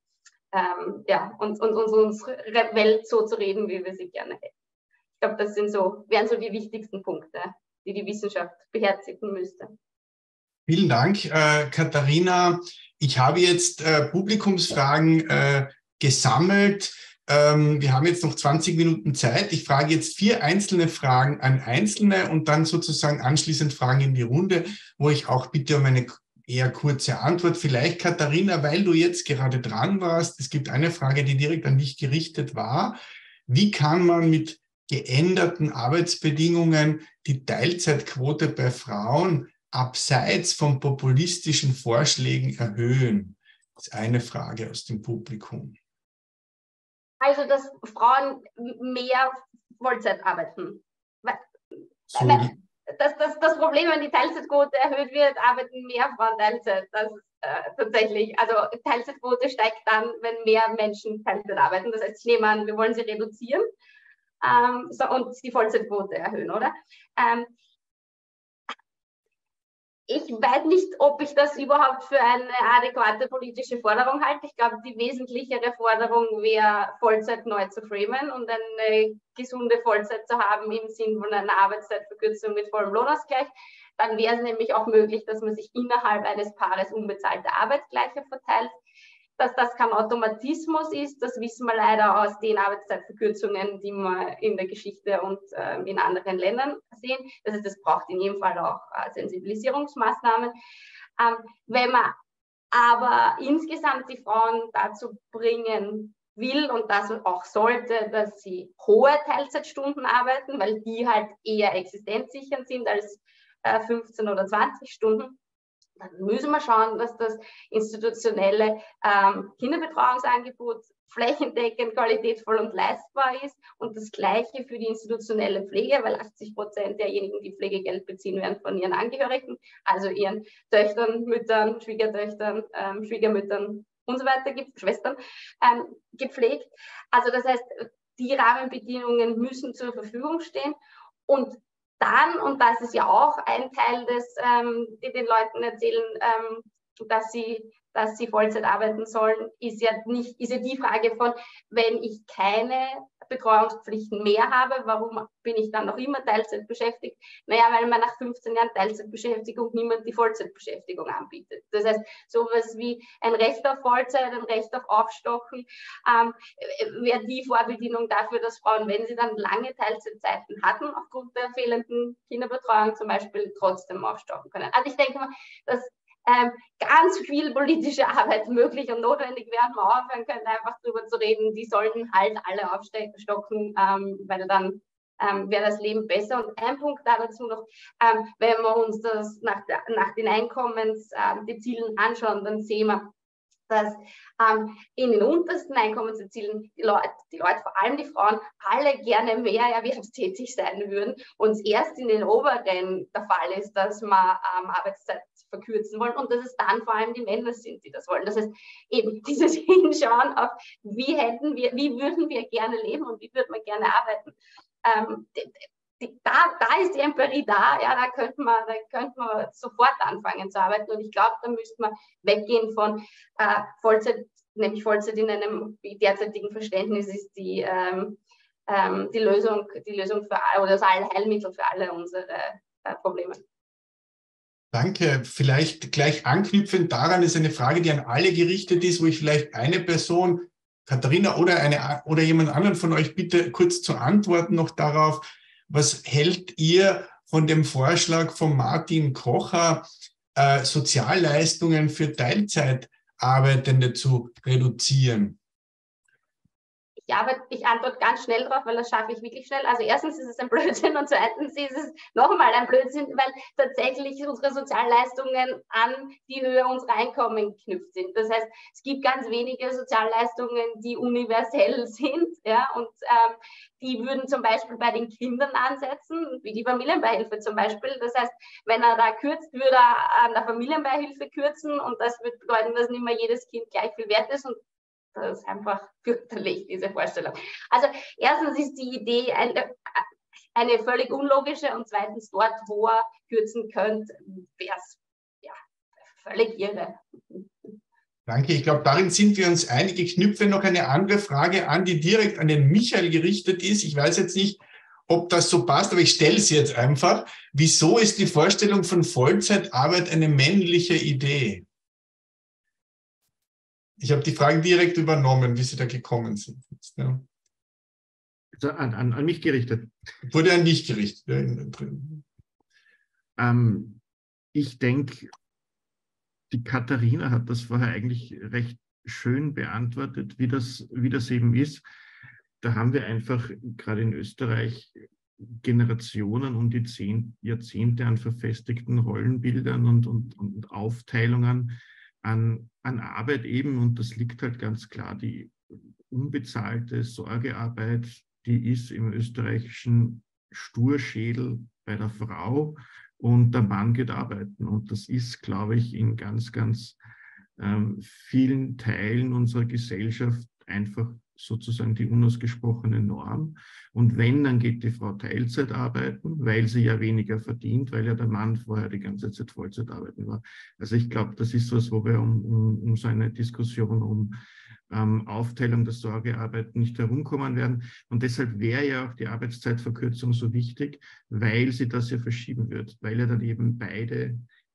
und unsere Welt so zu reden, wie wir sie gerne hätten. Ich glaube, das wären so die wichtigsten Punkte, die die Wissenschaft beherzigen müsste. Vielen Dank, Katharina. Ich habe jetzt Publikumsfragen gesammelt. Wir haben jetzt noch 20 Minuten Zeit. Ich frage jetzt 4 einzelne Fragen an Einzelne und dann sozusagen anschließend Fragen in die Runde, wo ich auch bitte um eine eher kurze Antwort. Vielleicht, Katharina, weil du jetzt gerade dran warst, es gibt eine Frage, die direkt an dich gerichtet war. Wie kann man mit geänderten Arbeitsbedingungen die Teilzeitquote bei Frauen abseits von populistischen Vorschlägen erhöhen? Das ist eine Frage aus dem Publikum. Also, dass Frauen mehr Vollzeit arbeiten. So, das Problem, wenn die Teilzeitquote erhöht wird, arbeiten mehr Frauen Teilzeit. Das ist tatsächlich, also Teilzeitquote steigt dann, wenn mehr Menschen Teilzeit arbeiten. Das heißt, ich nehme an, wir wollen sie reduzieren. Und die Vollzeitquote erhöhen, oder? Ich weiß nicht, ob ich das überhaupt für eine adäquate politische Forderung halte. Ich glaube, die wesentlichere Forderung wäre, Vollzeit neu zu framen und eine gesunde Vollzeit zu haben im Sinn von einer Arbeitszeitverkürzung mit vollem Lohnausgleich. Dann wäre es nämlich auch möglich, dass man sich innerhalb eines Paares unbezahlte Arbeit gleicher verteilt. Dass das kein Automatismus ist, das wissen wir leider aus den Arbeitszeitverkürzungen, die wir in der Geschichte und in anderen Ländern sehen. Das heißt, es braucht in jedem Fall auch Sensibilisierungsmaßnahmen. Wenn man aber insgesamt die Frauen dazu bringen will und das auch sollte, dass sie hohe Teilzeitstunden arbeiten, weil die halt eher existenzsichernd sind als 15 oder 20 Stunden, dann müssen wir schauen, dass das institutionelle Kinderbetreuungsangebot flächendeckend, qualitätsvoll und leistbar ist und das Gleiche für die institutionelle Pflege, weil 80% derjenigen, die Pflegegeld beziehen, werden von ihren Angehörigen, also ihren Töchtern, Müttern, Schwiegertöchtern, Schwiegermüttern und so weiter, Schwestern, gepflegt. Also das heißt, die Rahmenbedingungen müssen zur Verfügung stehen und dann, und das ist ja auch ein Teil, die den Leuten erzählen, dass sie Vollzeit arbeiten sollen, ist ja die Frage von, wenn ich keine Betreuungspflichten mehr habe, warum bin ich dann noch immer Teilzeit beschäftigt? Naja, weil man nach 15 Jahren Teilzeitbeschäftigung niemand die Vollzeitbeschäftigung anbietet. Das heißt, sowas wie ein Recht auf Vollzeit, ein Recht auf Aufstocken, wäre die Vorbedingung dafür, dass Frauen, wenn sie dann lange Teilzeitzeiten hatten, aufgrund der fehlenden Kinderbetreuung zum Beispiel, trotzdem aufstocken können. Also ich denke mal, dass ganz viel politische Arbeit möglich und notwendig wäre, man aufhören könnte, einfach darüber zu reden, die sollten halt alle aufstocken, weil dann wäre das Leben besser. Und ein Punkt dazu noch, wenn wir uns das nach den Einkommensdezilen anschauen, dann sehen wir, dass in den untersten Einkommensdezilen die Leute, vor allem die Frauen, alle gerne mehr erwerbstätig sein würden und es erst in den oberen der Fall ist, dass man Arbeitszeit verkürzen wollen und dass es dann vor allem die Männer sind, die das wollen. Das heißt, eben dieses Hinschauen auf, wie würden wir gerne leben und wie würden wir gerne arbeiten. Da ist die Empirie da, ja, da könnte man sofort anfangen zu arbeiten und ich glaube, da müsste man weggehen von Vollzeit, nämlich Vollzeit in einem derzeitigen Verständnis ist die Lösung für alle oder das Allheilmittel für alle unsere Probleme. Danke. Vielleicht gleich anknüpfend daran ist eine Frage, die an alle gerichtet ist, wo ich vielleicht eine Person, Katharina oder jemand anderen von euch bitte kurz zu antworten noch darauf. Was hält ihr von dem Vorschlag von Martin Kocher, Sozialleistungen für Teilzeitarbeitende zu reduzieren? Ja, aber ich antworte ganz schnell drauf, weil das schaffe ich wirklich schnell. Also erstens ist es ein Blödsinn und zweitens ist es nochmal ein Blödsinn, weil tatsächlich unsere Sozialleistungen an die Höhe unserer Einkommen geknüpft sind. Das heißt, es gibt ganz wenige Sozialleistungen, die universell sind, ja, und die würden zum Beispiel bei den Kindern ansetzen, wie die Familienbeihilfe zum Beispiel. Das heißt, wenn er da kürzt, würde er an der Familienbeihilfe kürzen und das würde bedeuten, dass nicht mehr jedes Kind gleich viel wert ist und das ist einfach fürchterlich, diese Vorstellung. Also erstens ist die Idee eine völlig unlogische und zweitens dort, wo er kürzen könnte, wäre es ja völlig irre. Danke. Ich glaube, darin sind wir uns einig. Ich knüpfe noch eine andere Frage an, die direkt an den Michael gerichtet ist. Ich weiß jetzt nicht, ob das so passt, aber ich stelle sie jetzt einfach. Wieso ist die Vorstellung von Vollzeitarbeit eine männliche Idee? Ich habe die Fragen direkt übernommen, wie Sie da gekommen sind. Ja. Also an mich gerichtet. Wurde an dich gerichtet. Ich denke, die Katharina hat das vorher eigentlich recht schön beantwortet, wie das eben ist. Da haben wir einfach gerade in Österreich Generationen und die Jahrzehnte an verfestigten Rollenbildern und Aufteilungen an Arbeit eben, und das liegt halt ganz klar, die unbezahlte Sorgearbeit, die ist im österreichischen Sturschädel bei der Frau und der Mann geht arbeiten. Und das ist, glaube ich, in ganz, ganz vielen Teilen unserer Gesellschaft einfach sozusagen die unausgesprochene Norm. Und wenn, dann geht die Frau Teilzeit arbeiten, weil sie ja weniger verdient, weil ja der Mann vorher die ganze Zeit Vollzeit arbeiten war. Also ich glaube, das ist was, wo wir um so eine Diskussion um Aufteilung der Sorgearbeit nicht herumkommen werden. Und deshalb wäre ja auch die Arbeitszeitverkürzung so wichtig, weil sie das ja verschieben wird, weil ja dann eben beide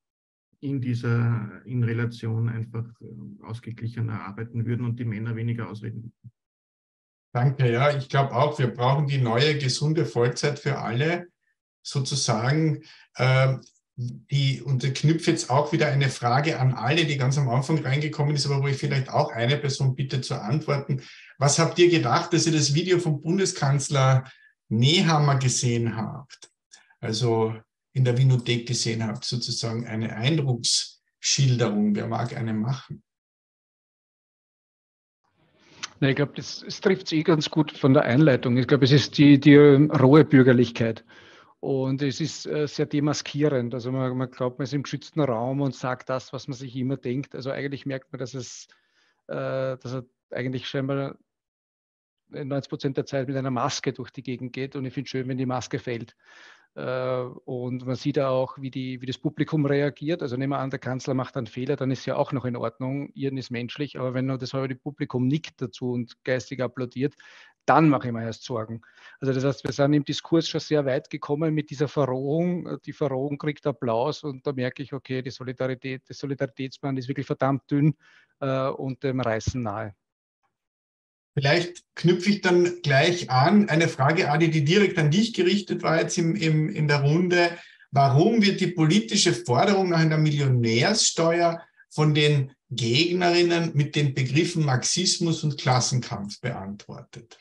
in Relation einfach ausgeglichener arbeiten würden und die Männer weniger ausreden. Danke, ja. Ich glaube auch, wir brauchen die neue, gesunde Vollzeit für alle, sozusagen. Und ich knüpfe jetzt auch wieder eine Frage an alle, die ganz am Anfang reingekommen ist, aber wo ich vielleicht auch eine Person bitte zu antworten. Was habt ihr gedacht, dass ihr das Video vom Bundeskanzler Nehammer gesehen habt? Also in der Winothek gesehen habt, sozusagen eine Eindrucksschilderung. Wer mag eine machen? Ich glaube, es trifft es ganz gut von der Einleitung. Ich glaube, es ist die rohe Bürgerlichkeit. Und es ist sehr demaskierend. Also man glaubt, man ist im geschützten Raum und sagt das, was man sich immer denkt. Also eigentlich merkt man, dass er eigentlich scheinbar 90% der Zeit mit einer Maske durch die Gegend geht. Und ich finde es schön, wenn die Maske fällt. Und man sieht auch, wie das Publikum reagiert. Also nehmen wir an, der Kanzler macht einen Fehler, dann ist ja auch noch in Ordnung. Irren ist menschlich. Aber wenn das halbe Publikum nickt dazu und geistig applaudiert, dann mache ich mir erst Sorgen. Also das heißt, wir sind im Diskurs schon sehr weit gekommen mit dieser Verrohung. Die Verrohung kriegt Applaus und da merke ich, okay, das Solidaritätsband ist wirklich verdammt dünn und dem Reißen nahe. Vielleicht knüpfe ich dann gleich an. Eine Frage, Adi, die direkt an dich gerichtet war jetzt in der Runde. Warum wird die politische Forderung nach einer Millionärssteuer von den Gegnerinnen mit den Begriffen Marxismus und Klassenkampf beantwortet?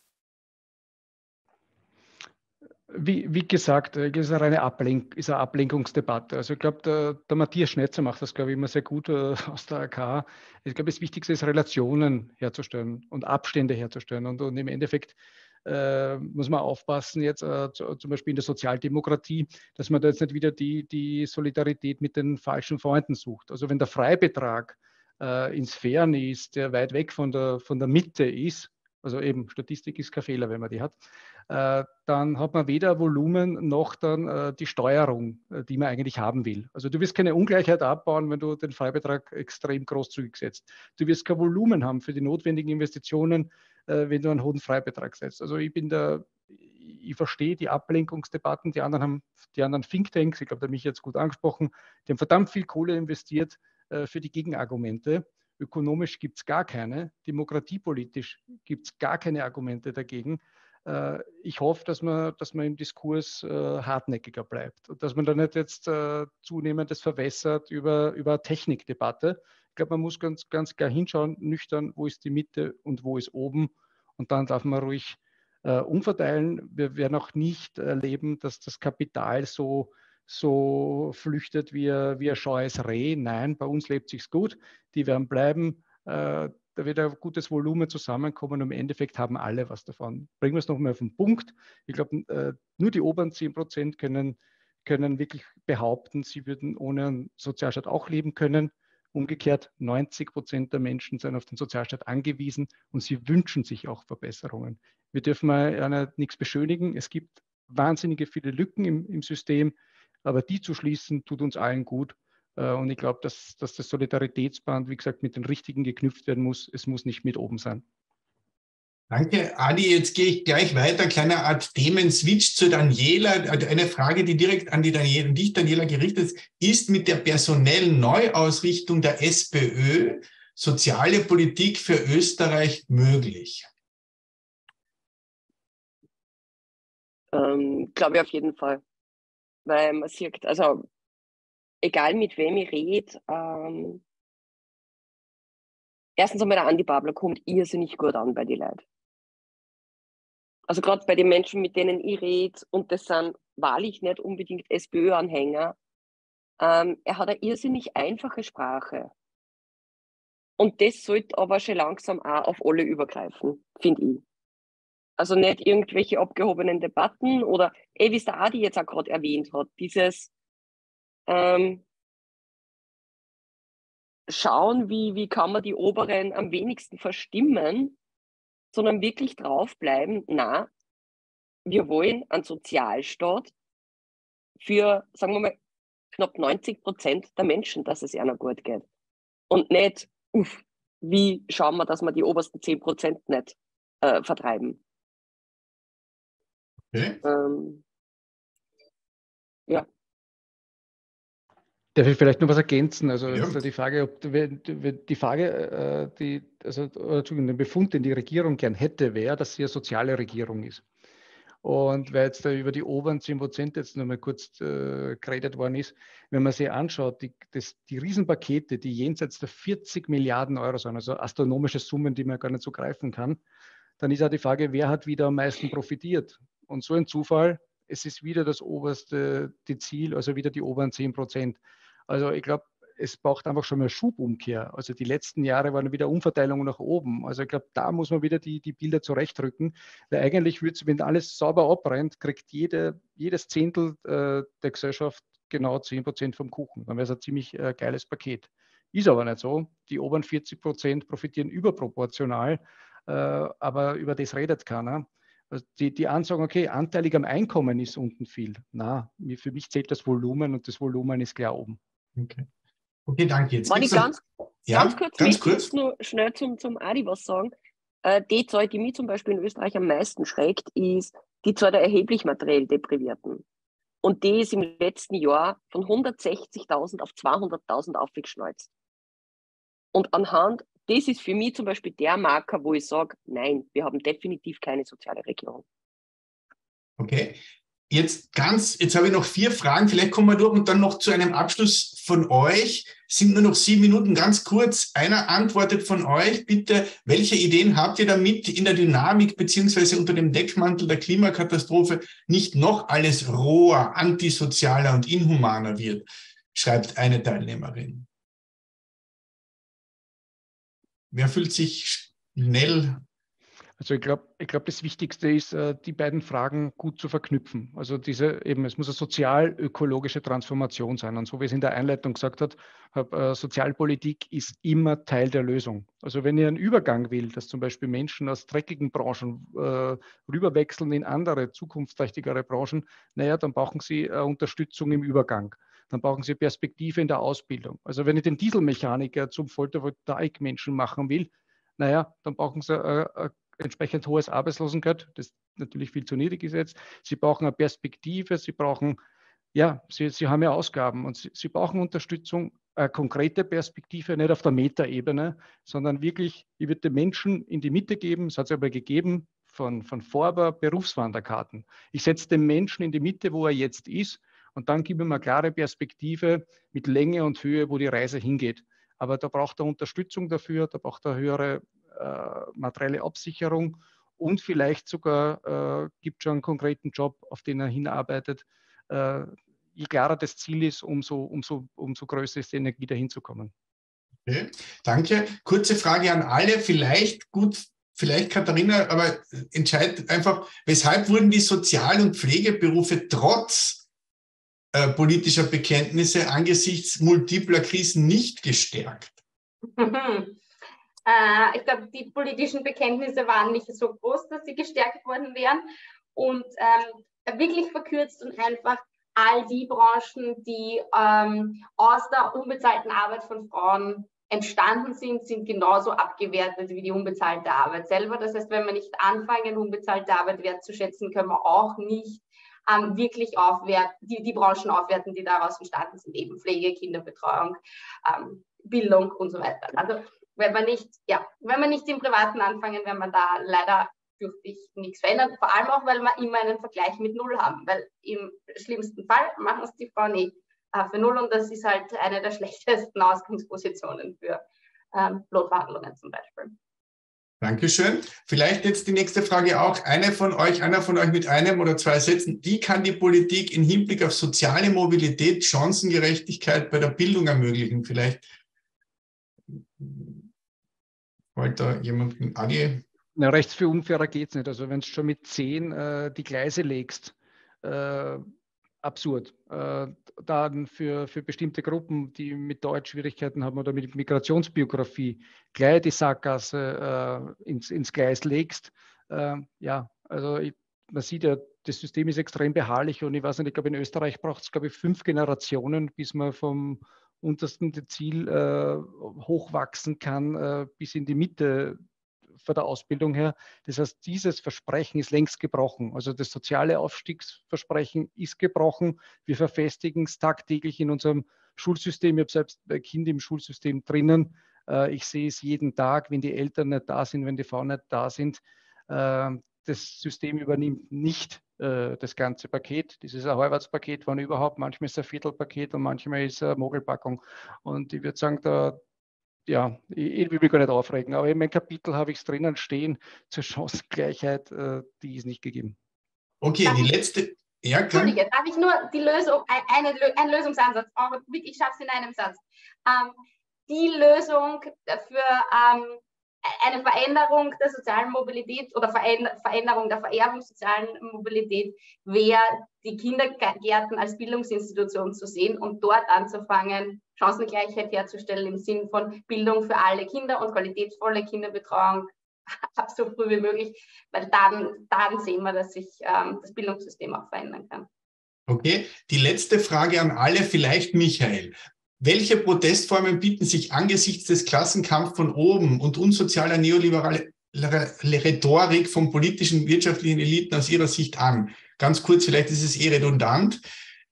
Wie gesagt, es ist eine reine Ablenkungsdebatte. Also ich glaube, der Matthias Schnetzer macht das, glaube ich, immer sehr gut aus der AK. Ich glaube, das Wichtigste ist, Relationen herzustellen und Abstände herzustellen. Und im Endeffekt muss man aufpassen, jetzt zum Beispiel in der Sozialdemokratie, dass man da jetzt nicht wieder die Solidarität mit den falschen Freunden sucht. Also wenn der Freibetrag in Sphären ist, der weit weg von der Mitte ist, also eben Statistik ist kein Fehler, wenn man die hat, dann hat man weder Volumen noch dann die Steuerung, die man eigentlich haben will. Also du wirst keine Ungleichheit abbauen, wenn du den Freibetrag extrem großzügig setzt. Du wirst kein Volumen haben für die notwendigen Investitionen, wenn du einen hohen Freibetrag setzt. Also ich verstehe die Ablenkungsdebatten, die anderen Thinktanks, ich glaube, der mich jetzt gut angesprochen, die haben verdammt viel Kohle investiert für die Gegenargumente. Ökonomisch gibt es gar keine, demokratiepolitisch gibt es gar keine Argumente dagegen. Ich hoffe, dass man im Diskurs hartnäckiger bleibt und dass man da nicht jetzt zunehmend das verwässert über eine Technikdebatte. Ich glaube, man muss ganz klar hinschauen, nüchtern, wo ist die Mitte und wo ist oben. und dann darf man ruhig umverteilen. Wir werden auch nicht erleben, dass das Kapital so flüchtet wie ein scheues Reh. Nein, bei uns lebt sich's gut. Die werden bleiben. Da wird ein gutes Volumen zusammenkommen und im Endeffekt haben alle was davon. Bringen wir es nochmal auf den Punkt. Ich glaube, nur die oberen 10% können wirklich behaupten, sie würden ohne einen Sozialstaat auch leben können. Umgekehrt, 90% der Menschen sind auf den Sozialstaat angewiesen und sie wünschen sich auch Verbesserungen. Wir dürfen mal nichts beschönigen. Es gibt wahnsinnige viele Lücken im System, aber die zu schließen, tut uns allen gut. Und ich glaube, dass das Solidaritätsband, wie gesagt, mit den Richtigen geknüpft werden muss. Es muss nicht mit oben sein. Danke, Adi. Jetzt gehe ich gleich weiter. Kleiner Art Themenswitch zu Daniela. Eine Frage, die direkt an dich, Daniela, gerichtet ist mit der personellen Neuausrichtung der SPÖ soziale Politik für Österreich möglich? Glaube ich auf jeden Fall. Weil man sieht, also egal mit wem ich rede, erstens einmal der Andi Babler kommt irrsinnig gut an bei den Leuten. Also gerade bei den Menschen, mit denen ich rede, und das sind wahrlich nicht unbedingt SPÖ-Anhänger, er hat eine irrsinnig einfache Sprache. Und das sollte aber schon langsam auch auf alle übergreifen, finde ich. Also nicht irgendwelche abgehobenen Debatten oder, wie es der Adi jetzt auch gerade erwähnt hat, dieses schauen, wie kann man die Oberen am wenigsten verstimmen, sondern wirklich draufbleiben, na, wir wollen einen Sozialstaat für, sagen wir mal, knapp 90% der Menschen, dass es ihnen gut geht. Und nicht, wie schauen wir, dass wir die obersten 10% nicht vertreiben. Okay. Ja. Darf ich vielleicht noch was ergänzen? Also Ja. die Frage, den Befund, den die Regierung gern hätte, wäre, dass sie eine soziale Regierung ist. Und weil jetzt da über die oberen 10% jetzt nochmal kurz geredet worden ist, wenn man sich anschaut, die Riesenpakete, die jenseits der 40 Milliarden Euro sind, also astronomische Summen, die man gar nicht so greifen kann, dann ist auch die Frage, wer hat wieder am meisten profitiert? Und so ein Zufall, es ist wieder das oberste Ziel, also wieder die oberen 10%. Also ich glaube, es braucht einfach schon mal Schubumkehr. Also die letzten Jahre waren wieder Umverteilungen nach oben. Also ich glaube, da muss man wieder die Bilder zurechtrücken, weil eigentlich wird es, wenn alles sauber abbrennt, kriegt jedes Zehntel der Gesellschaft genau 10% vom Kuchen. Dann wäre es ein ziemlich geiles Paket. Ist aber nicht so. Die oberen 40% profitieren überproportional, aber über das redet keiner. Also die Ansagen, okay, anteilig am Einkommen ist unten viel. Na, für mich zählt das Volumen und das Volumen ist klar oben. Okay, danke. Jetzt Wenn ich ganz kurz nur schnell zum Adi was sagen. Die Zahl, die mich zum Beispiel in Österreich am meisten schreckt, ist die Zahl der erheblich materiell Deprivierten. Und die ist im letzten Jahr von 160.000 auf 200.000 aufgeschnalzt. Und anhand, das ist für mich zum Beispiel der Marker, wo ich sage, nein, wir haben definitiv keine soziale Regierung. Okay. Jetzt habe ich noch 4 Fragen, vielleicht kommen wir durch und dann noch zu einem Abschluss von euch. Sind nur noch 7 Minuten, ganz kurz. Einer antwortet von euch, bitte, welche Ideen habt ihr, damit in der Dynamik beziehungsweise unter dem Deckmantel der Klimakatastrophe nicht noch alles roher, antisozialer und inhumaner wird, schreibt eine Teilnehmerin. Wer fühlt sich schnell? Also ich glaube, das Wichtigste ist, die beiden Fragen gut zu verknüpfen. Also es muss eine sozial-ökologische Transformation sein. Und so wie es in der Einleitung gesagt hat, Sozialpolitik ist immer Teil der Lösung. Also wenn ihr einen Übergang will, dass zum Beispiel Menschen aus dreckigen Branchen rüberwechseln in andere, zukunftsträchtigere Branchen, dann brauchen sie Unterstützung im Übergang. Dann brauchen sie Perspektive in der Ausbildung. Also wenn ich den Dieselmechaniker zum Photovoltaikmenschen machen will, dann brauchen sie entsprechend hohes Arbeitslosengeld, das natürlich viel zu niedrig ist jetzt. Sie brauchen eine Perspektive, sie haben ja Ausgaben und sie brauchen Unterstützung, eine konkrete Perspektive, nicht auf der Metaebene, sondern wirklich, ich würde den Menschen in die Mitte geben, es hat es aber gegeben von Forber Berufswanderkarten. Ich setze den Menschen in die Mitte, wo er jetzt ist, und dann gebe ich ihm eine klare Perspektive mit Länge und Höhe, wo die Reise hingeht. Aber da braucht er Unterstützung dafür, da braucht er höhere materielle Absicherung und vielleicht sogar gibt schon einen konkreten Job, auf den er hinarbeitet. Je klarer das Ziel ist, umso größer ist die Energie, dahin zu kommen. Okay, danke. Kurze Frage an alle, vielleicht Katharina, aber entscheidet einfach, weshalb wurden die Sozial- und Pflegeberufe trotz politischer Bekenntnisse angesichts multipler Krisen nicht gestärkt? Ich glaube, die politischen Bekenntnisse waren nicht so groß, dass sie gestärkt worden wären. Und wirklich verkürzt und einfach all die Branchen, die aus der unbezahlten Arbeit von Frauen entstanden sind, sind genauso abgewertet wie die unbezahlte Arbeit selber. Das heißt, wenn wir nicht anfangen, unbezahlte Arbeit wertzuschätzen, können wir auch nicht wirklich die Branchen aufwerten, die daraus entstanden sind, eben Pflege, Kinderbetreuung, Bildung und so weiter. Also wenn wir nicht im Privaten anfangen, werden wir da leider dürfte ich nichts verändern, vor allem auch, weil wir immer einen Vergleich mit Null haben, weil im schlimmsten Fall machen es die Frauen nicht für Null und das ist halt eine der schlechtesten Ausgangspositionen für Lohnverhandlungen zum Beispiel. Dankeschön. Vielleicht jetzt die nächste Frage auch. Einer von euch mit einem oder zwei Sätzen. Wie kann die Politik im Hinblick auf soziale Mobilität Chancengerechtigkeit bei der Bildung ermöglichen? Vielleicht wollte da jemand Adi? Na, rechts für unfairer geht es nicht. Also wenn du schon mit 10 die Gleise legst, absurd. Dann für bestimmte Gruppen, die mit Deutsch Schwierigkeiten haben oder mit Migrationsbiografie, gleich die Sackgasse ins Gleis legst. Ja, also man sieht ja, das System ist extrem beharrlich und ich weiß nicht, ich glaube in Österreich braucht es, glaube ich, 5 Generationen, bis man vom untersten Dezil hochwachsen kann bis in die Mitte von der Ausbildung her. Das heißt, dieses Versprechen ist längst gebrochen. Also das soziale Aufstiegsversprechen ist gebrochen. Wir verfestigen es tagtäglich in unserem Schulsystem. Ich habe selbst ein Kind im Schulsystem drinnen. Ich sehe es jeden Tag, wenn die Eltern nicht da sind, wenn die Frauen nicht da sind. Das System übernimmt nicht das ganze Paket. Das ist ein Halbwertspaket, wann überhaupt. Manchmal ist es ein Viertelpaket und manchmal ist es eine Mogelpackung. Und ich würde sagen, ich will mich gar nicht aufregen, aber in meinem Kapitel habe ich es drinnen stehen, zur Chancengleichheit, die ist nicht gegeben. Okay, die letzte. Ja, klar. Entschuldige, darf ich nur die Lösung, einen Lösungsansatz, aber ich schaffe es in einem Satz. Die Lösung für eine Veränderung der sozialen Mobilität oder Veränderung der Vererbung sozialen Mobilität wäre, die Kindergärten als Bildungsinstitution zu sehen und dort anzufangen, Chancengleichheit herzustellen im Sinn von Bildung für alle Kinder und qualitätsvolle Kinderbetreuung so früh wie möglich, weil dann sehen wir, dass sich das Bildungssystem auch verändern kann. Okay, die letzte Frage an alle, vielleicht Michael. Welche Protestformen bieten sich angesichts des Klassenkampfs von oben und unsozialer neoliberaler Rhetorik von politischen, wirtschaftlichen Eliten aus Ihrer Sicht an? Ganz kurz, vielleicht ist es redundant.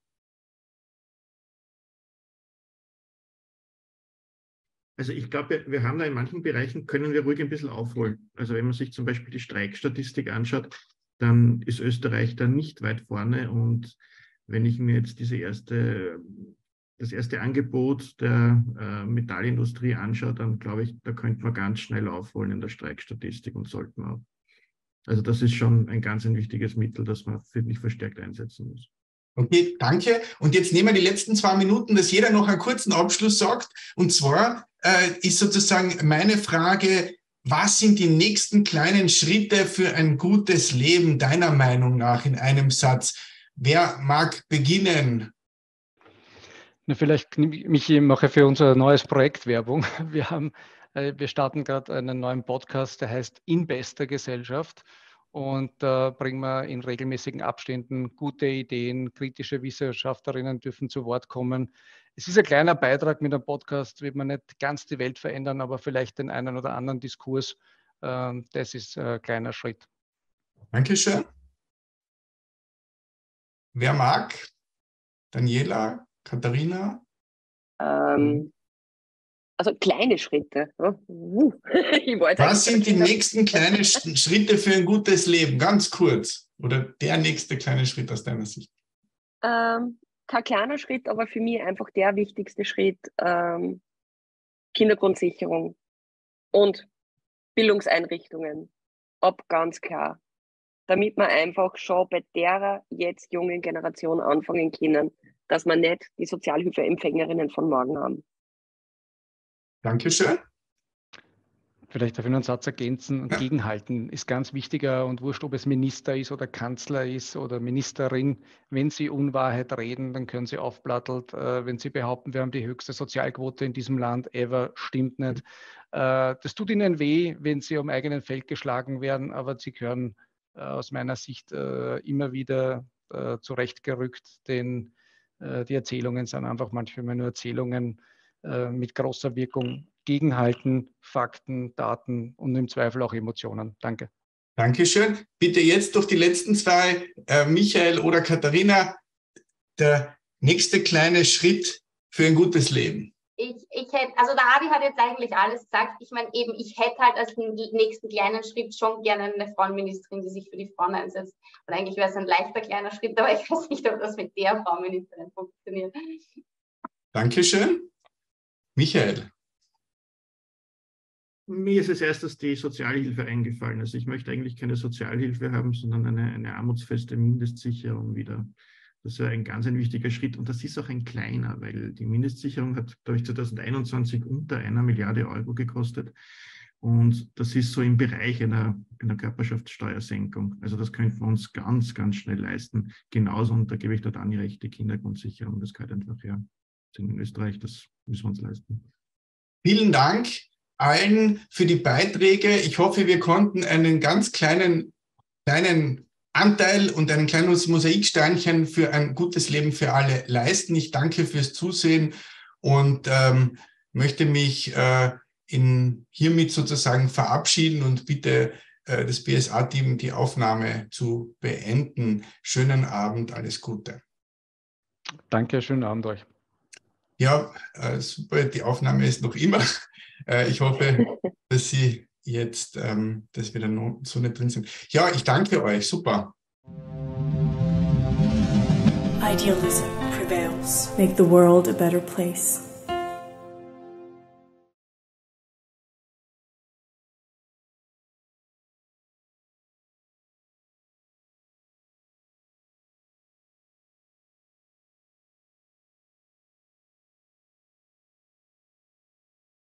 Also ich glaube, wir haben da in manchen Bereichen, können wir ruhig ein bisschen aufholen. Also wenn man sich zum Beispiel die Streikstatistik anschaut, dann ist Österreich da nicht weit vorne. Und wenn ich mir jetzt das erste Angebot der Metallindustrie anschaue, dann glaube ich, da könnte man ganz schnell aufholen in der Streikstatistik und sollten auch. Also das ist schon ein ganz wichtiges Mittel, das man wirklich verstärkt einsetzen muss. Okay, danke. Und jetzt nehmen wir die letzten 2 Minuten, dass jeder noch einen kurzen Abschluss sagt. Und zwar ist sozusagen meine Frage, was sind die nächsten kleinen Schritte für ein gutes Leben deiner Meinung nach in einem Satz? Wer mag beginnen? Na, vielleicht mache für unser neues Projekt Werbung. Wir starten gerade einen neuen Podcast, der heißt In bester Gesellschaft. Und da bringen wir in regelmäßigen Abständen gute Ideen, kritische Wissenschaftlerinnen dürfen zu Wort kommen. Es ist ein kleiner Beitrag mit einem Podcast, wird man nicht ganz die Welt verändern, aber vielleicht den einen oder anderen Diskurs. Das ist ein kleiner Schritt. Dankeschön. Wer mag? Daniela, Katharina? Also kleine Schritte. Was sind die nächsten kleinen Schritte für ein gutes Leben? Ganz kurz. Oder der nächste kleine Schritt aus deiner Sicht? Kein kleiner Schritt, aber für mich einfach der wichtigste Schritt, Kindergrundsicherung und Bildungseinrichtungen ab, ganz klar. Damit wir einfach schon bei der jetzt jungen Generation anfangen können, dass wir nicht die Sozialhilfeempfängerinnen von morgen haben. Dankeschön. Vielleicht darf ich noch einen Satz ergänzen. Und gegenhalten ist ganz wichtiger, und wurscht, ob es Minister ist oder Kanzler ist oder Ministerin. Wenn Sie Unwahrheit reden, dann können Sie aufplattelt. Wenn Sie behaupten, wir haben die höchste Sozialquote in diesem Land ever, stimmt nicht. Das tut Ihnen weh, wenn Sie am eigenen Feld geschlagen werden, aber Sie gehören aus meiner Sicht immer wieder zurechtgerückt, denn die Erzählungen sind einfach manchmal nur Erzählungen mit großer Wirkung. Gegenhalten, Fakten, Daten und im Zweifel auch Emotionen. Danke. Dankeschön. Bitte jetzt durch die letzten zwei, Michael oder Katharina, der nächste kleine Schritt für ein gutes Leben. Ich hätte, also der Adi hat jetzt eigentlich alles gesagt. Ich meine eben, ich hätte halt als nächsten kleinen Schritt schon gerne eine Frauenministerin, die sich für die Frauen einsetzt. Und eigentlich wäre es ein leichter kleiner Schritt, aber ich weiß nicht, ob das mit der Frauenministerin funktioniert. Dankeschön. Michael. Mir ist als erstes die Sozialhilfe eingefallen. Also ich möchte eigentlich keine Sozialhilfe haben, sondern eine armutsfeste Mindestsicherung wieder. Das wäre ein ganz wichtiger Schritt, und das ist auch ein kleiner, weil die Mindestsicherung hat, glaube ich, 2021 unter 1 Milliarde Euro gekostet, und das ist so im Bereich einer Körperschaftssteuersenkung. Also das könnten wir uns ganz, ganz schnell leisten. Genauso, und da gebe ich der Dani recht, die Kindergrundsicherung, das gehört einfach her. In Österreich, das müssen wir uns leisten. Vielen Dank allen für die Beiträge. Ich hoffe, wir konnten einen ganz kleinen Anteil und ein kleines Mosaiksteinchen für ein gutes Leben für alle leisten. Ich danke fürs Zusehen und möchte mich hiermit sozusagen verabschieden und bitte das BSA-Team, die Aufnahme zu beenden. Schönen Abend, alles Gute. Danke, schönen Abend euch. Ja, super, die Aufnahme ist noch immer. Ich hoffe, dass Sie jetzt, dass wir dann so nicht drin sind. Ja, ich danke euch, super. Idealism prevails. Make the world a better place.